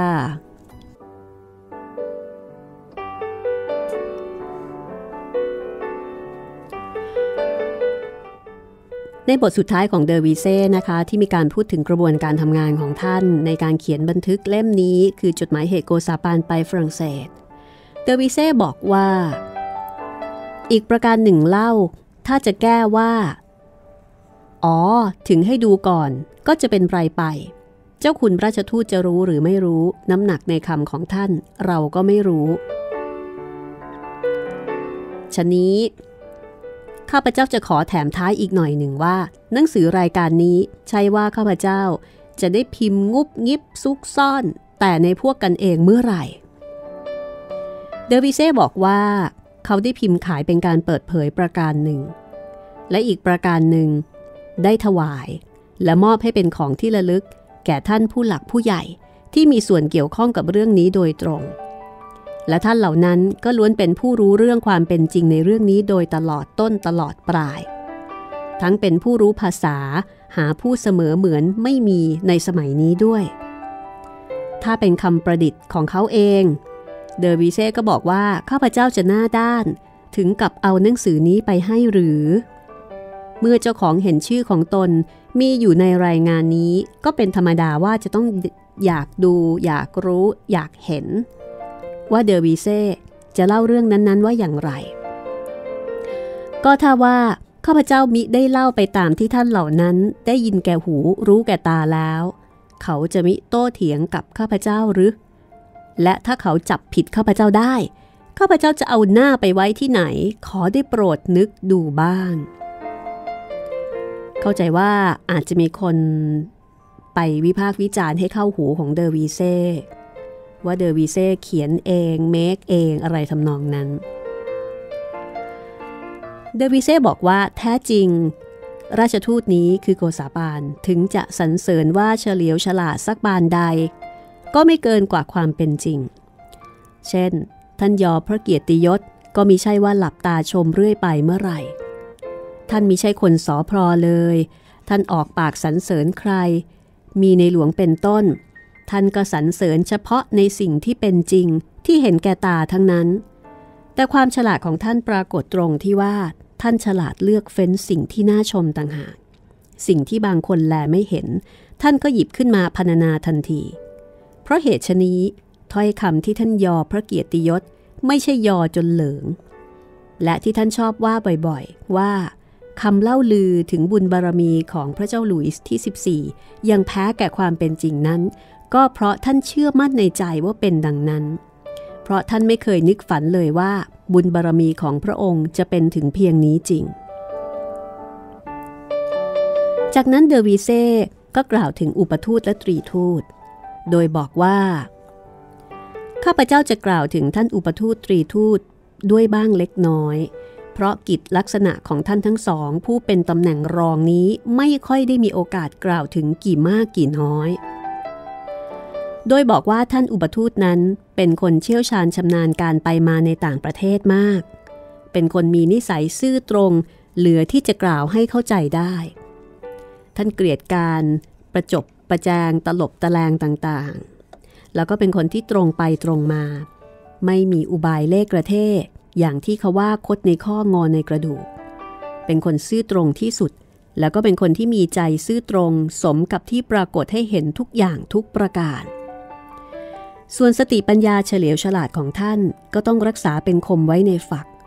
ในบทสุดท้ายของเดอวีเซ่นะคะที่มีการพูดถึงกระบวนการทำงานของท่านในการเขียนบันทึกเล่มนี้คือจดหมายเหตุโกซาปานไปฝรั่งเศสเดอวีเซ่บอกว่าอีกประการหนึ่งเล่าถ้าจะแก้ว่าอ๋อถึงให้ดูก่อนก็จะเป็นไรไปเจ้าคุณราชทูตจะรู้หรือไม่รู้น้ำหนักในคำของท่านเราก็ไม่รู้ฉะนี้ข้าพเจ้าจะขอแถมท้ายอีกหน่อยหนึ่งว่าหนังสือรายการนี้ใช่ว่าข้าพเจ้าจะได้พิมพ์งุบงิบซุกซ่อนแต่ในพวกกันเองเมื่อไหร่เดอวิเซ่บอกว่าเขาได้พิมพ์ขายเป็นการเปิดเผยประการหนึ่งและอีกประการหนึ่งได้ถวายและมอบให้เป็นของที่ระลึกแก่ท่านผู้หลักผู้ใหญ่ที่มีส่วนเกี่ยวข้องกับเรื่องนี้โดยตรงและท่านเหล่านั้นก็ล้วนเป็นผู้รู้เรื่องความเป็นจริงในเรื่องนี้โดยตลอดต้นตลอดปลายทั้งเป็นผู้รู้ภาษาหาผู้เสมอเหมือนไม่มีในสมัยนี้ด้วยถ้าเป็นคำประดิษฐ์ของเขาเองเดอวิเซ่ก็บอกว่าข้าพเจ้าจะหน้าด้านถึงกับเอาหนังสือนี้ไปให้หรือเมื่อเจ้าของเห็นชื่อของตนมีอยู่ในรายงานนี้ก็เป็นธรรมดาว่าจะต้องอยากดูอยากรู้อยากเห็นว่าเดอวีเซ่จะเล่าเรื่องนั้นๆว่าอย่างไรก็ถ้าว่าข้าพเจ้ามิได้เล่าไปตามที่ท่านเหล่านั้นได้ยินแก่หูรู้แก่ตาแล้วเขาจะมิโต้เถียงกับข้าพเจ้าหรือและถ้าเขาจับผิดข้าพเจ้าได้ข้าพเจ้าจะเอาหน้าไปไว้ที่ไหนขอได้โปรดนึกดูบ้างเข้าใจว่าอาจจะมีคนไปวิพากษ์วิจารณ์ให้เข้าหูของเดอวีเซ่ว่าเดอวีเซ่เขียนเองเมคเองอะไรทำนองนั้นเดอวีเซ่บอกว่าแท้จริงราชทูตนี้คือโกษาปานถึงจะสรรเสริญว่าเฉลียวฉลาดสักบานใดก็ไม่เกินกว่าความเป็นจริงเช่นท่านยอพระเกียรติยศก็มิใช่ว่าหลับตาชมเรื่อยไปเมื่อไหร่ท่านมิใช่คนสอพรอเลยท่านออกปากสรรเสริญใครมีในหลวงเป็นต้นท่านก็สรรเสริญเฉพาะในสิ่งที่เป็นจริงที่เห็นแก่ตาทั้งนั้นแต่ความฉลาดของท่านปรากฏตรงที่ว่าท่านฉลาดเลือกเฟ้นสิ่งที่น่าชมต่างหากสิ่งที่บางคนแลไม่เห็นท่านก็หยิบขึ้นมาพรรณนาทันทีเพราะเหตุฉะนี้ถ้อยคำที่ท่านยอพระเกียรติยศไม่ใช่ยอจนเหลิงและที่ท่านชอบว่าบ่อยๆว่าคำเล่าลือถึงบุญบารมีของพระเจ้าหลุยส์ที่สิบสี่ยังแพ้แก่ความเป็นจริงนั้นก็เพราะท่านเชื่อมั่นในใจว่าเป็นดังนั้นเพราะท่านไม่เคยนึกฝันเลยว่าบุญบารมีของพระองค์จะเป็นถึงเพียงนี้จริงจากนั้นเดอวีเซ่ก็กล่าวถึงอุปทูตและตรีทูตโดยบอกว่าข้าพเจ้าจะกล่าวถึงท่านอุปทูตตรีทูตด้วยบ้างเล็กน้อยเพราะกิจลักษณะของท่านทั้งสองผู้เป็นตำแหน่งรองนี้ไม่ค่อยได้มีโอกาสกล่าวถึงกี่มากกี่น้อยโดยบอกว่าท่านอุปทูตนั้นเป็นคนเชี่ยวชาญชำนาญการไปมาในต่างประเทศมากเป็นคนมีนิสัยซื่อตรงเหลือที่จะกล่าวให้เข้าใจได้ท่านเกลียดการประจบประแจงตลบตะแลงต่างๆแล้วก็เป็นคนที่ตรงไปตรงมาไม่มีอุบายเล่ห์กระเท่อย่างที่เขาว่าคดในข้องอในกระดูกเป็นคนซื่อตรงที่สุดแล้วก็เป็นคนที่มีใจซื่อตรงสมกับที่ปรากฏให้เห็นทุกอย่างทุกประการส่วนสติปัญญาเฉลียวฉลาดของท่านก็ต้องรักษาเป็นคมไว้ในฝักเพ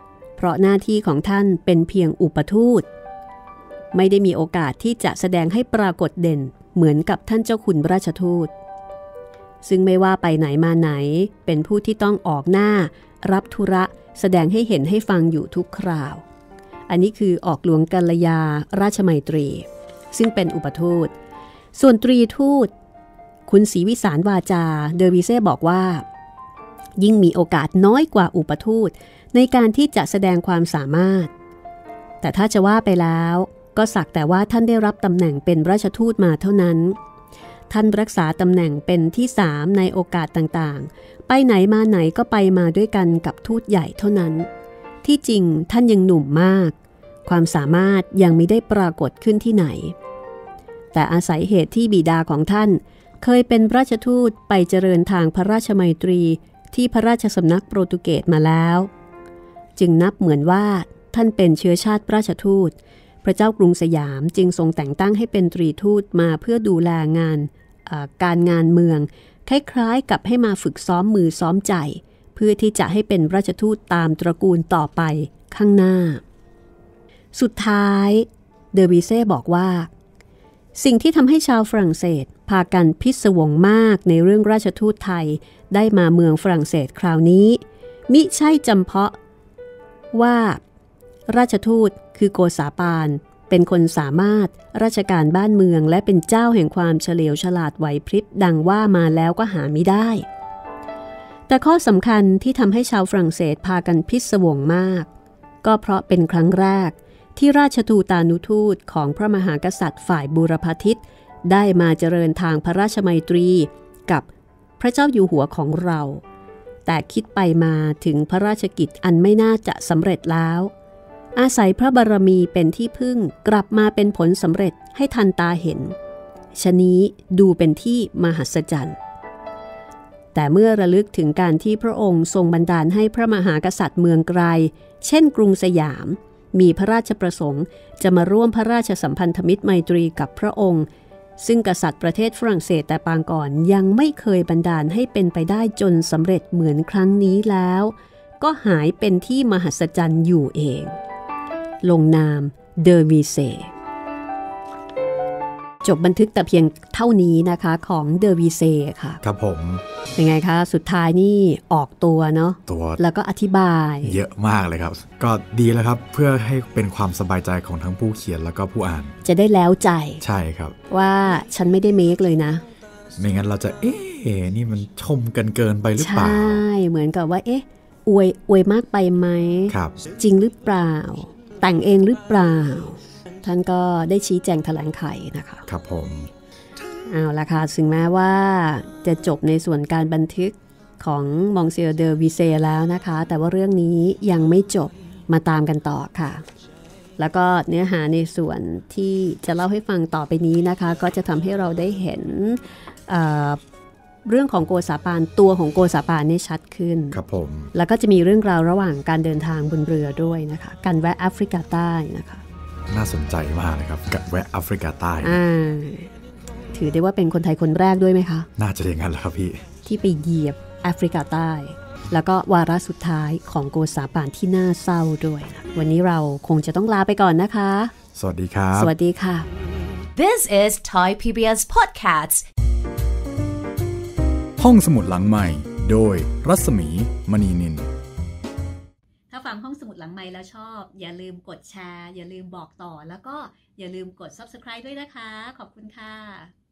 ราะหน้าที่ของท่านเป็นเพียงอุปทูตไม่ได้มีโอกาสที่จะแสดงให้ปรากฏเด่นเหมือนกับท่านเจ้าคุณราชทูตซึ่งไม่ว่าไปไหนมาไหนเป็นผู้ที่ต้องออกหน้ารับธุระแสดงให้เห็นให้ฟังอยู่ทุกคราวอันนี้คือออกหลวงกัลยาราชมัยตรีซึ่งเป็นอุปทูตส่วนตรีทูตคุณศรีวิสารวาจาเดอวิเซ่บอกว่ายิ่งมีโอกาสน้อยกว่าอุปทูตในการที่จะแสดงความสามารถแต่ถ้าจะว่าไปแล้วก็สักแต่ว่าท่านได้รับตำแหน่งเป็นราชทูตมาเท่านั้นท่านรักษาตำแหน่งเป็นที่สามในโอกาสต่างๆไปไหนมาไหนก็ไปมาด้วยกันกับทูตใหญ่เท่านั้นที่จริงท่านยังหนุ่มมากความสามารถยังไม่ได้ปรากฏขึ้นที่ไหนแต่อาศัยเหตุที่บิดาของท่านเคยเป็นราชทูตไปเจริญทางพระราชมัยตรีที่พระราชสำนักโปรตุเกสมาแล้วจึงนับเหมือนว่าท่านเป็นเชื้อชาติราชทูตพระเจ้ากรุงสยามจึงทรงแต่งตั้งให้เป็นตรีทูตมาเพื่อดูแลงานการงานเมืองคล้ายๆกับให้มาฝึกซ้อมมือซ้อมใจเพื่อที่จะให้เป็นราชทูตตามตระกูลต่อไปข้างหน้าสุดท้ายเดอวิเซ่บอกว่าสิ่งที่ทำให้ชาวฝรั่งเศสพากันพิศวงมากในเรื่องราชทูตไทยได้มาเมืองฝรั่งเศสคราวนี้มิใช่จำเพาะว่าราชทูตคือโกษาปานเป็นคนสามารถราชการบ้านเมืองและเป็นเจ้าแห่งความเฉลียวฉลาดไหวพริบดังว่ามาแล้วก็หาไม่ได้แต่ข้อสำคัญที่ทำให้ชาวฝรั่งเศสพากันพิศวงมากก็เพราะเป็นครั้งแรกที่ราชทูตานุทูตของพระมหากษัตริย์ฝ่ายบูรพาทิตได้มาเจริญทางพระราชมัยตรีกับพระเจ้าอยู่หัวของเราแต่คิดไปมาถึงพระราชกิจอันไม่น่าจะสำเร็จแล้วอาศัยพระบารมีเป็นที่พึ่งกลับมาเป็นผลสำเร็จให้ทันตาเห็นชะนี้ดูเป็นที่มหัศจรรย์แต่เมื่อระลึกถึงการที่พระองค์ทรงบันดาลให้พระมหากษัตริย์เมืองไกลเช่นกรุงสยามมีพระราชประสงค์จะมาร่วมพระราชสัมพันธมิตรไมตรีกับพระองค์ซึ่งกษัตริย์ประเทศฝรั่งเศสแต่ปางก่อนยังไม่เคยบันดาลให้เป็นไปได้จนสำเร็จเหมือนครั้งนี้แล้วก็หายเป็นที่มหัศจรรย์อยู่เองลงนามเดอวิเซ่จบบันทึกแต่เพียงเท่านี้นะคะของเดอวิเซ่ค่ะครับผมเป็นไงคะสุดท้ายนี่ออกตัวเนาะตัวแล้วก็อธิบายเยอะมากเลยครับก็ดีแล้วครับเพื่อให้เป็นความสบายใจของทั้งผู้เขียนแล้วก็ผู้อ่านจะได้แล้วใจใช่ครับว่าฉันไม่ได้เมคเลยนะไม่งั้นเราจะเอ๊ะนี่มันชมกันเกินไปหรือเปล่าใช่เหมือนกับว่าเอ๊ะอวยอวยมากไปไหมครับจริงหรือเปล่าแต่งเองหรือเปล่าท่านก็ได้ชี้แจงแถลงไขนะคะครับผมเอาละค่ะถึงแม้ว่าจะจบในส่วนการบันทึกของมองเซียเดอวิเซ่แล้วนะคะแต่ว่าเรื่องนี้ยังไม่จบมาตามกันต่อค่ะแล้วก็เนื้อหาในส่วนที่จะเล่าให้ฟังต่อไปนี้นะคะก็จะทำให้เราได้เห็นเอ่อเรื่องของโกษาปานตัวของโกษาปานนี่ชัดขึ้นครับผมแล้วก็จะมีเรื่องราวระหว่างการเดินทางบนเรือด้วยนะคะการแวะแอฟริกาใต้นะคะน่าสนใจมากเลยครับการแวะแอฟริกาใต้ถือได้ว่าเป็นคนไทยคนแรกด้วยไหมคะน่าจะอย่างนั้นแหละครับพี่ที่ไปเหยียบแอฟริกาใต้แล้วก็วาระสุดท้ายของโกษาปานที่น่าเศร้าด้วยนะวันนี้เราคงจะต้องลาไปก่อนนะคะสวัสดีครับสวัสดีค่ะ This is Thai พี บี เอส Podcast ห้องสมุดหลังใหม่โดยรัศมีมณีนินถ้าฟังห้องสมุดหลังใหม่แล้วชอบอย่าลืมกดแชร์อย่าลืมบอกต่อแล้วก็อย่าลืมกด ซับสไครบ์ ด้วยนะคะขอบคุณค่ะ